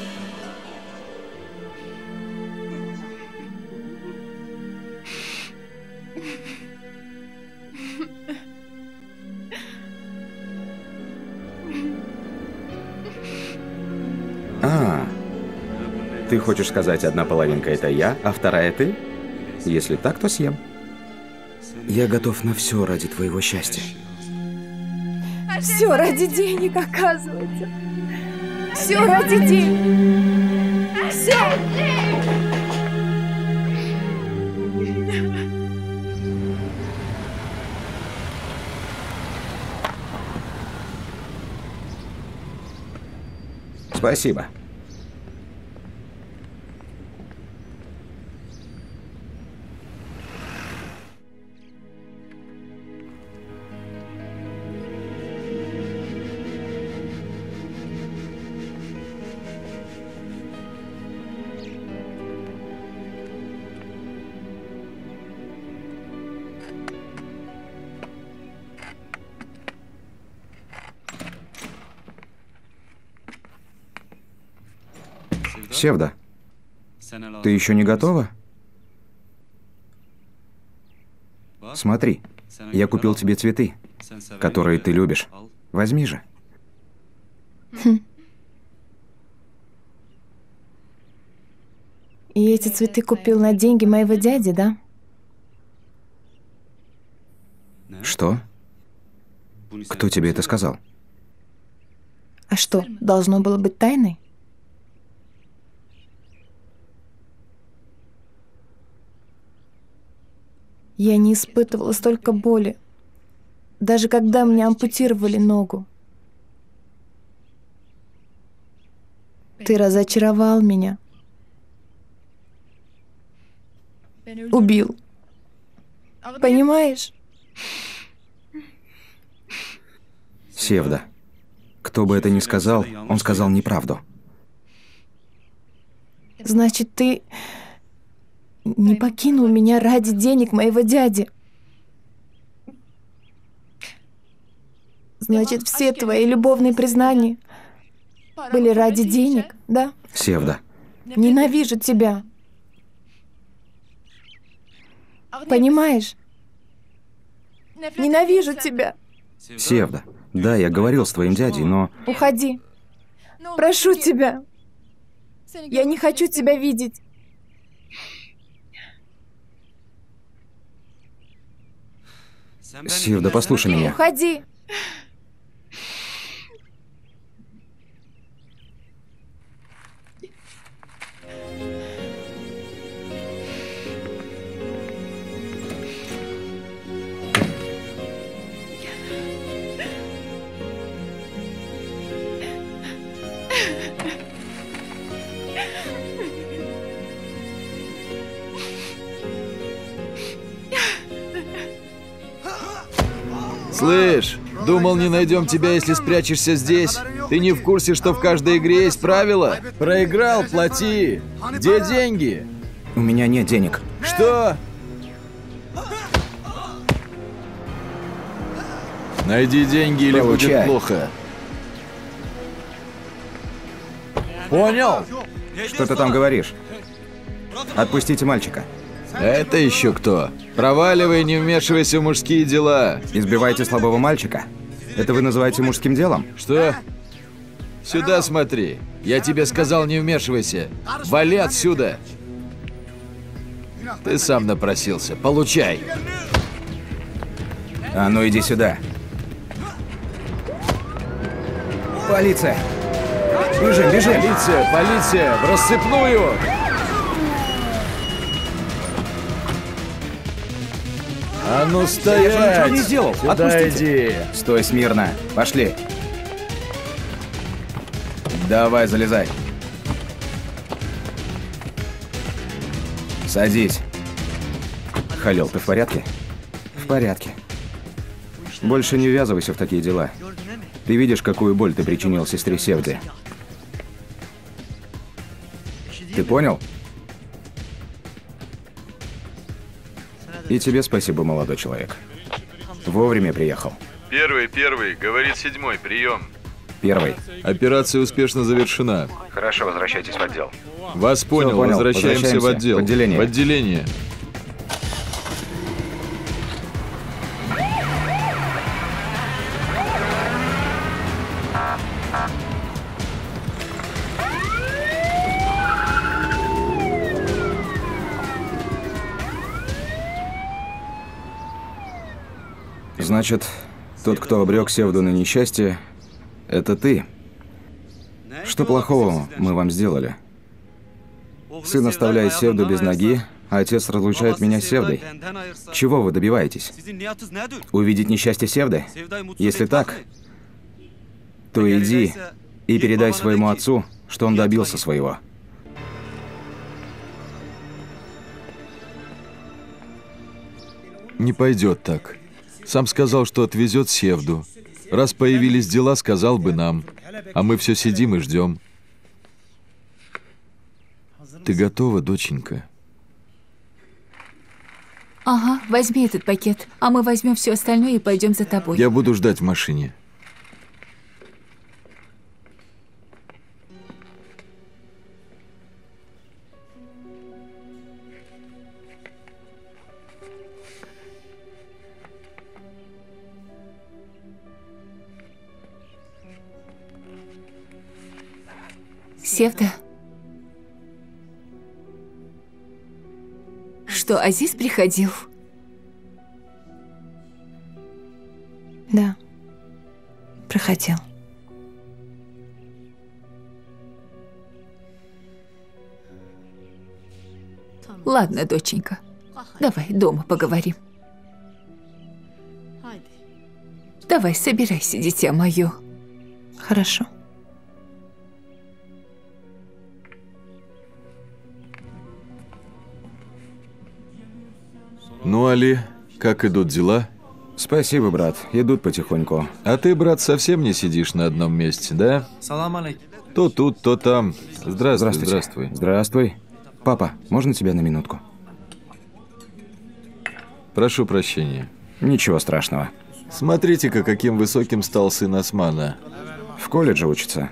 А, ты хочешь сказать, одна половинка это я, а вторая ты? Если так, то съем. Я готов на все ради твоего счастья. Все ради денег, оказывается. Все ради денег. Все. Спасибо. Севда, ты еще не готова? Смотри, я купил тебе цветы, которые ты любишь. Возьми же. Хм. И эти цветы купил на деньги моего дяди, да? Что? Кто тебе это сказал? А что, должно было быть тайной? Я не испытывала столько боли, даже когда мне ампутировали ногу. Ты разочаровал меня. Убил. Понимаешь? Севда, кто бы это ни сказал, он сказал неправду. Значит, ты не покинул меня ради денег моего дяди. Значит, все твои любовные признания были ради денег, да? Севда. Ненавижу тебя. Понимаешь? Ненавижу тебя. Севда, да, я говорил с твоим дядей, но... Уходи. Прошу тебя. Я не хочу тебя видеть. Севда, послушай меня. Уходи. Слышь, Думал, не найдем тебя, если спрячешься здесь? Ты не в курсе, что в каждой игре есть правила? Проиграл, плати. Где деньги? У меня нет денег. Что? Найди деньги или Получай. будет плохо. Понял? Что ты там говоришь? Отпустите мальчика. Это еще кто? Проваливай, не вмешивайся в мужские дела. Избиваете слабого мальчика? Это вы называете мужским делом? Что? Сюда смотри. Я тебе сказал, не вмешивайся. Вали отсюда. Ты сам напросился. Получай. А ну иди сюда. Полиция! Бежим, бежим! Полиция, полиция! В рассыпную! А ну стоять! Я же ничего не сделал! Сюда Отпустите. иди! Стой смирно! Пошли! Давай, залезай! Садись! Халил, ты в порядке? В порядке. Больше не ввязывайся в такие дела. Ты видишь, какую боль ты причинил сестре Севде? Ты понял? И тебе спасибо, молодой человек. Вовремя приехал. Первый, первый, говорит седьмой, прием. Первый. Операция успешно завершена. Хорошо, возвращайтесь в отдел. Вас понял, понял. Возвращаемся, в отдел. В отделение. В отделение. Значит, тот, кто обрек Севду на несчастье, это ты. Что плохого мы вам сделали? Сын оставляет Севду без ноги, а отец разлучает меня с Севдой. Чего вы добиваетесь? Увидеть несчастье Севды? Если так, то иди и передай своему отцу, что он добился своего. Не пойдет так. Сам сказал, что отвезет Севду. Раз появились дела, сказал бы нам. А мы все сидим и ждем. Ты готова, доченька? Ага, возьми этот пакет, а мы возьмем все остальное и пойдем за тобой. Я буду ждать в машине. Севда? Что, Азиз приходил? Да, проходил. Ладно, доченька, давай дома поговорим. Давай, собирайся, дитя мое. Хорошо. Ну, Али, как идут дела? Спасибо, брат. Идут потихоньку. А ты, брат, совсем не сидишь на одном месте, да? То тут, то там. Здравствуй, здравствуй. Здравствуй. Папа, можно тебя на минутку? Прошу прощения. Ничего страшного. Смотрите-ка, каким высоким стал сын Османа. В колледже учится.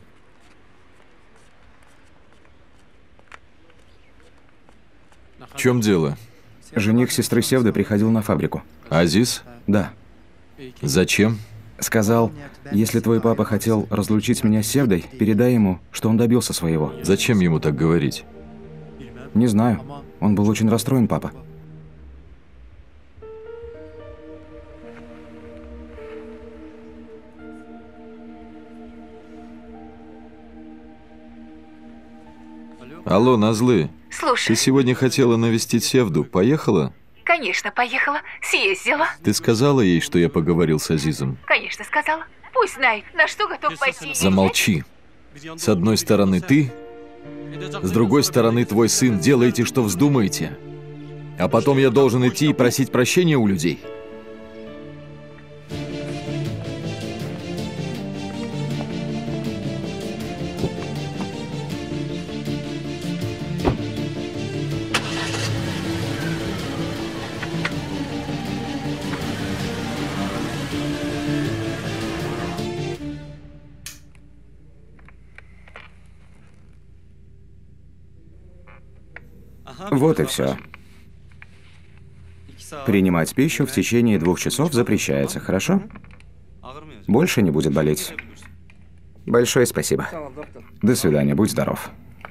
В чем дело? Жених сестры Севды приходил на фабрику. Азиз? Да. Зачем? Сказал, если твой папа хотел разлучить меня с Севдой, передай ему, что он добился своего. Зачем ему так говорить? Не знаю. Он был очень расстроен, папа. Алло, Назлы. Слушай. Ты сегодня хотела навестить Севду. Поехала? Конечно, поехала. Съездила. Ты сказала ей, что я поговорил с Азизом? Конечно, сказала. Пусть знает, на что готов пойти. Замолчи. С одной стороны ты, с другой стороны твой сын. Делаете, что вздумаете. А потом я должен идти и просить прощения у людей. Вот и все. Принимать пищу в течение двух часов запрещается, хорошо? Больше не будет болеть. Большое спасибо. До свидания, будь здоров.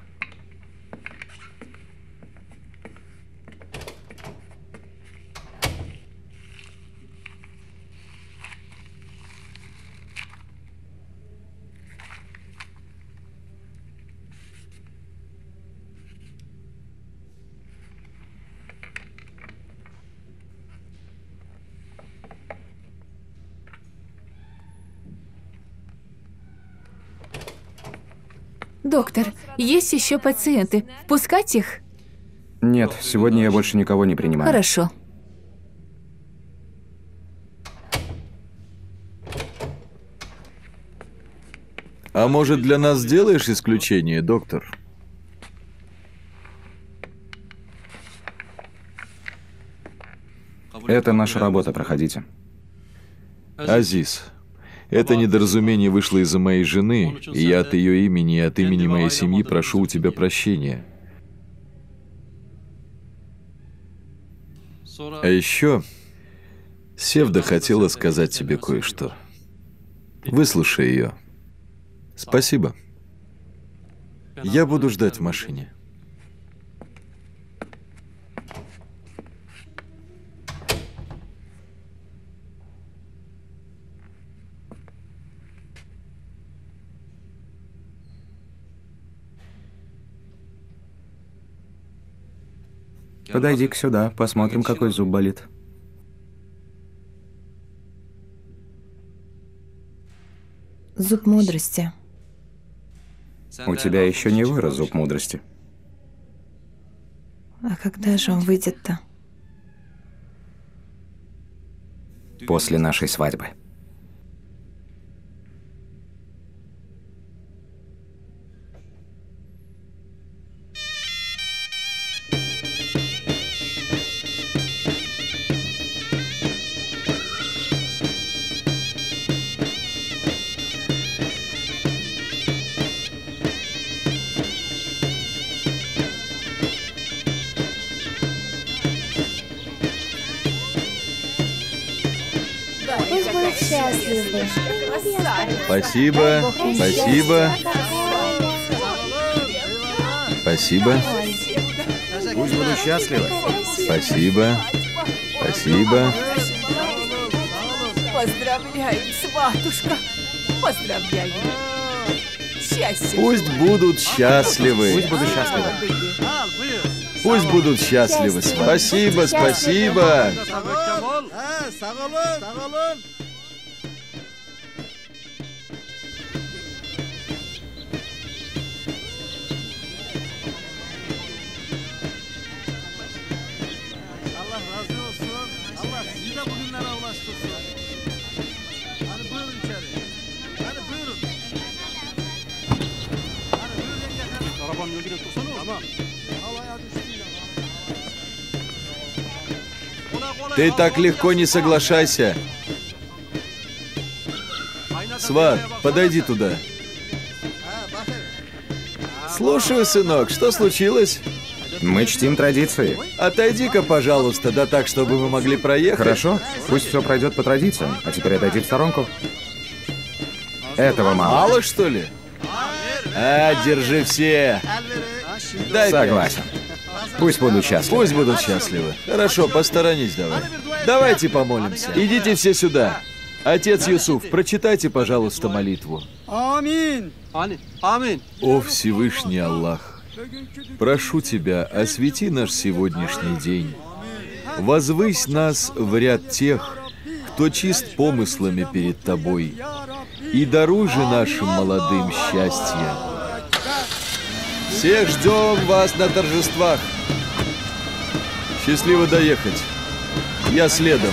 Доктор, есть еще пациенты. Впускать их? Нет, сегодня я больше никого не принимаю. Хорошо. А может, для нас сделаешь исключение, доктор? Это наша работа, проходите. Азиз, это недоразумение вышло из-за моей жены, и я от ее имени и от имени моей семьи прошу у тебя прощения. А еще Севда хотела сказать тебе кое-что. Выслушай ее. Спасибо. Я буду ждать в машине. Подойди-ка сюда, посмотрим, какой зуб болит. Зуб мудрости. У тебя еще не вырос зуб мудрости. А когда же он выйдет-то? После нашей свадьбы. Пусть будут счастливы. Спасибо, спасибо. Спасибо. Пусть будут счастливы. Спасибо. Спасибо. Поздравляем, сватушка. Поздравляем. Счастье. Пусть будут счастливы. Пусть будут счастливы. Пусть будут счастливы. Спасибо, спасибо. Ты так легко не соглашайся. Сват, подойди туда. Слушаю, сынок, что случилось? Мы чтим традиции. Отойди-ка, пожалуйста, да так, чтобы мы могли проехать. Хорошо, пусть все пройдет по традициям. А теперь отойди в сторонку. Этого мало. Мало, что ли? А, держи все. Дай Согласен. Пусть будут счастливы. Пусть будут счастливы. Хорошо, посторонись давай. Давайте помолимся. Идите все сюда. Отец Юсуф, прочитайте, пожалуйста, молитву. Аминь. Аминь. О Всевышний Аллах, прошу Тебя, освети наш сегодняшний день. Возвысь нас в ряд тех, кто чист помыслами перед Тобой, и даруй же нашим молодым счастье. Всех ждем вас на торжествах. Счастливо доехать. Я следом.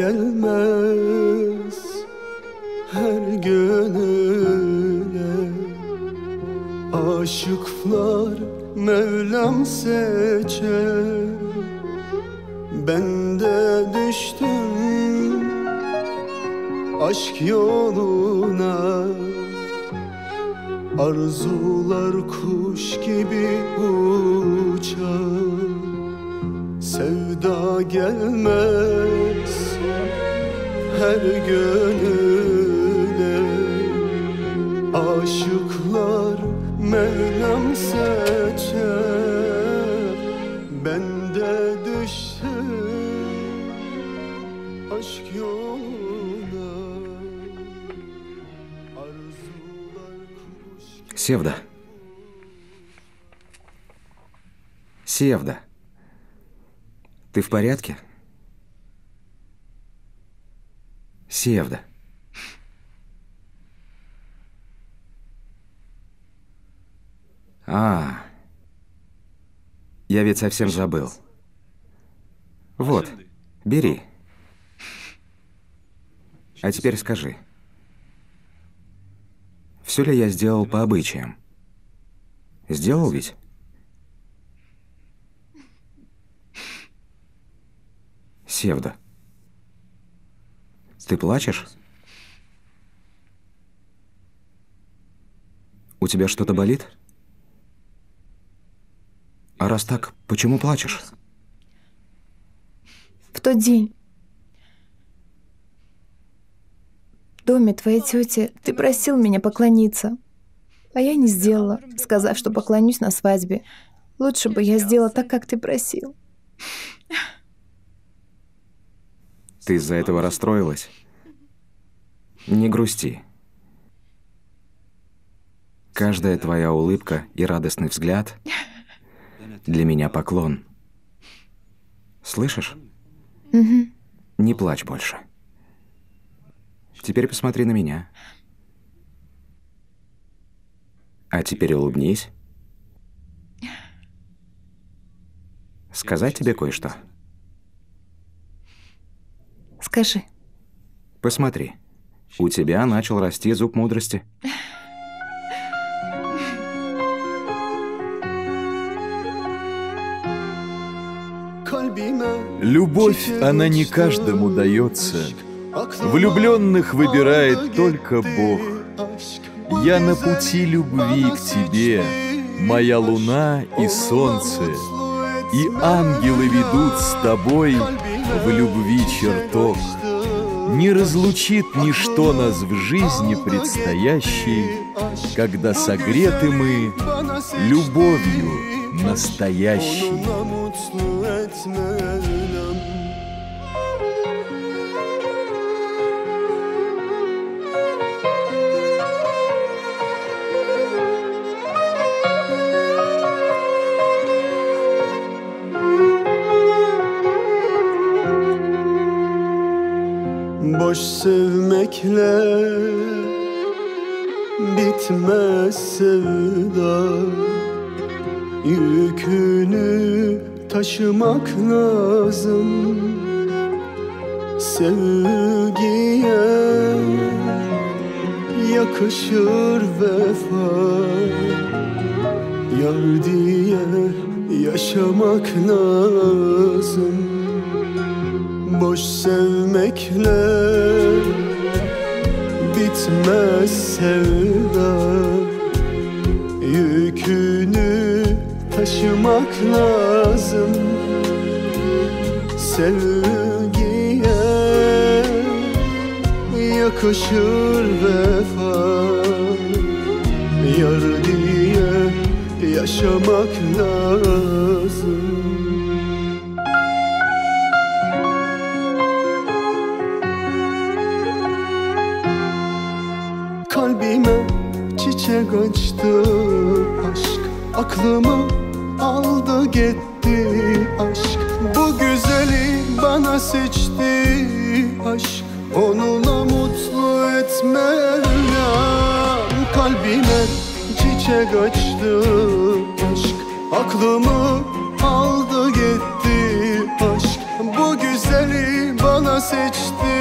gelmez her gönüle. Aşıklar Mevlam seçer, ben de düştüm aşk yoluna. Arzular kuş gibi uçar, sevda gelmez her gönüle. Aşıklar Mevlam seçer, ben de düştüm aşk yoluna. Arzular kuş gibi... Севда. Севда. Ты в порядке? Севда. А, я ведь совсем забыл. Вот, бери. А теперь скажи, все ли я сделал по обычаям? Сделал ведь? Севда, ты плачешь? У тебя что-то болит? А раз так, почему плачешь? В тот день в доме твоей тети ты просил меня поклониться, а я не сделала, сказав, что поклонюсь на свадьбе. Лучше бы я сделала так, как ты просил. Ты из-за этого расстроилась? Не грусти. Каждая твоя улыбка и радостный взгляд для меня поклон. Слышишь? Угу. Не плачь больше. Теперь посмотри на меня. А теперь улыбнись. Сказать тебе кое-что? Скажи. Посмотри. У тебя начал расти зуб мудрости. Любовь, она не каждому дается. Влюбленных выбирает только Бог. Я на пути любви к тебе, моя луна и солнце, и ангелы ведут с тобой в любви чертог. Не разлучит ничто нас в жизни предстоящей, когда согреты мы любовью настоящей. Boş sevmekle bitmez sevda, yükünü taşımak lazım. Sevgiye yakışır vefa, yar diye yaşamak lazım. Boş sevmekle bitmez sevda, yükünü taşımak lazım. Sevgiye yakışır vefa, yar diye yaşamak lazım. Kalbime çiçek açtı aşk, aklımı aldı gitti aşk. Bu güzeli bana seçti aşk, onunla mutlu etmem. Kalbime çiçek açtı aşk, aklımı aldı gitti aşk. Bu güzeli bana seçti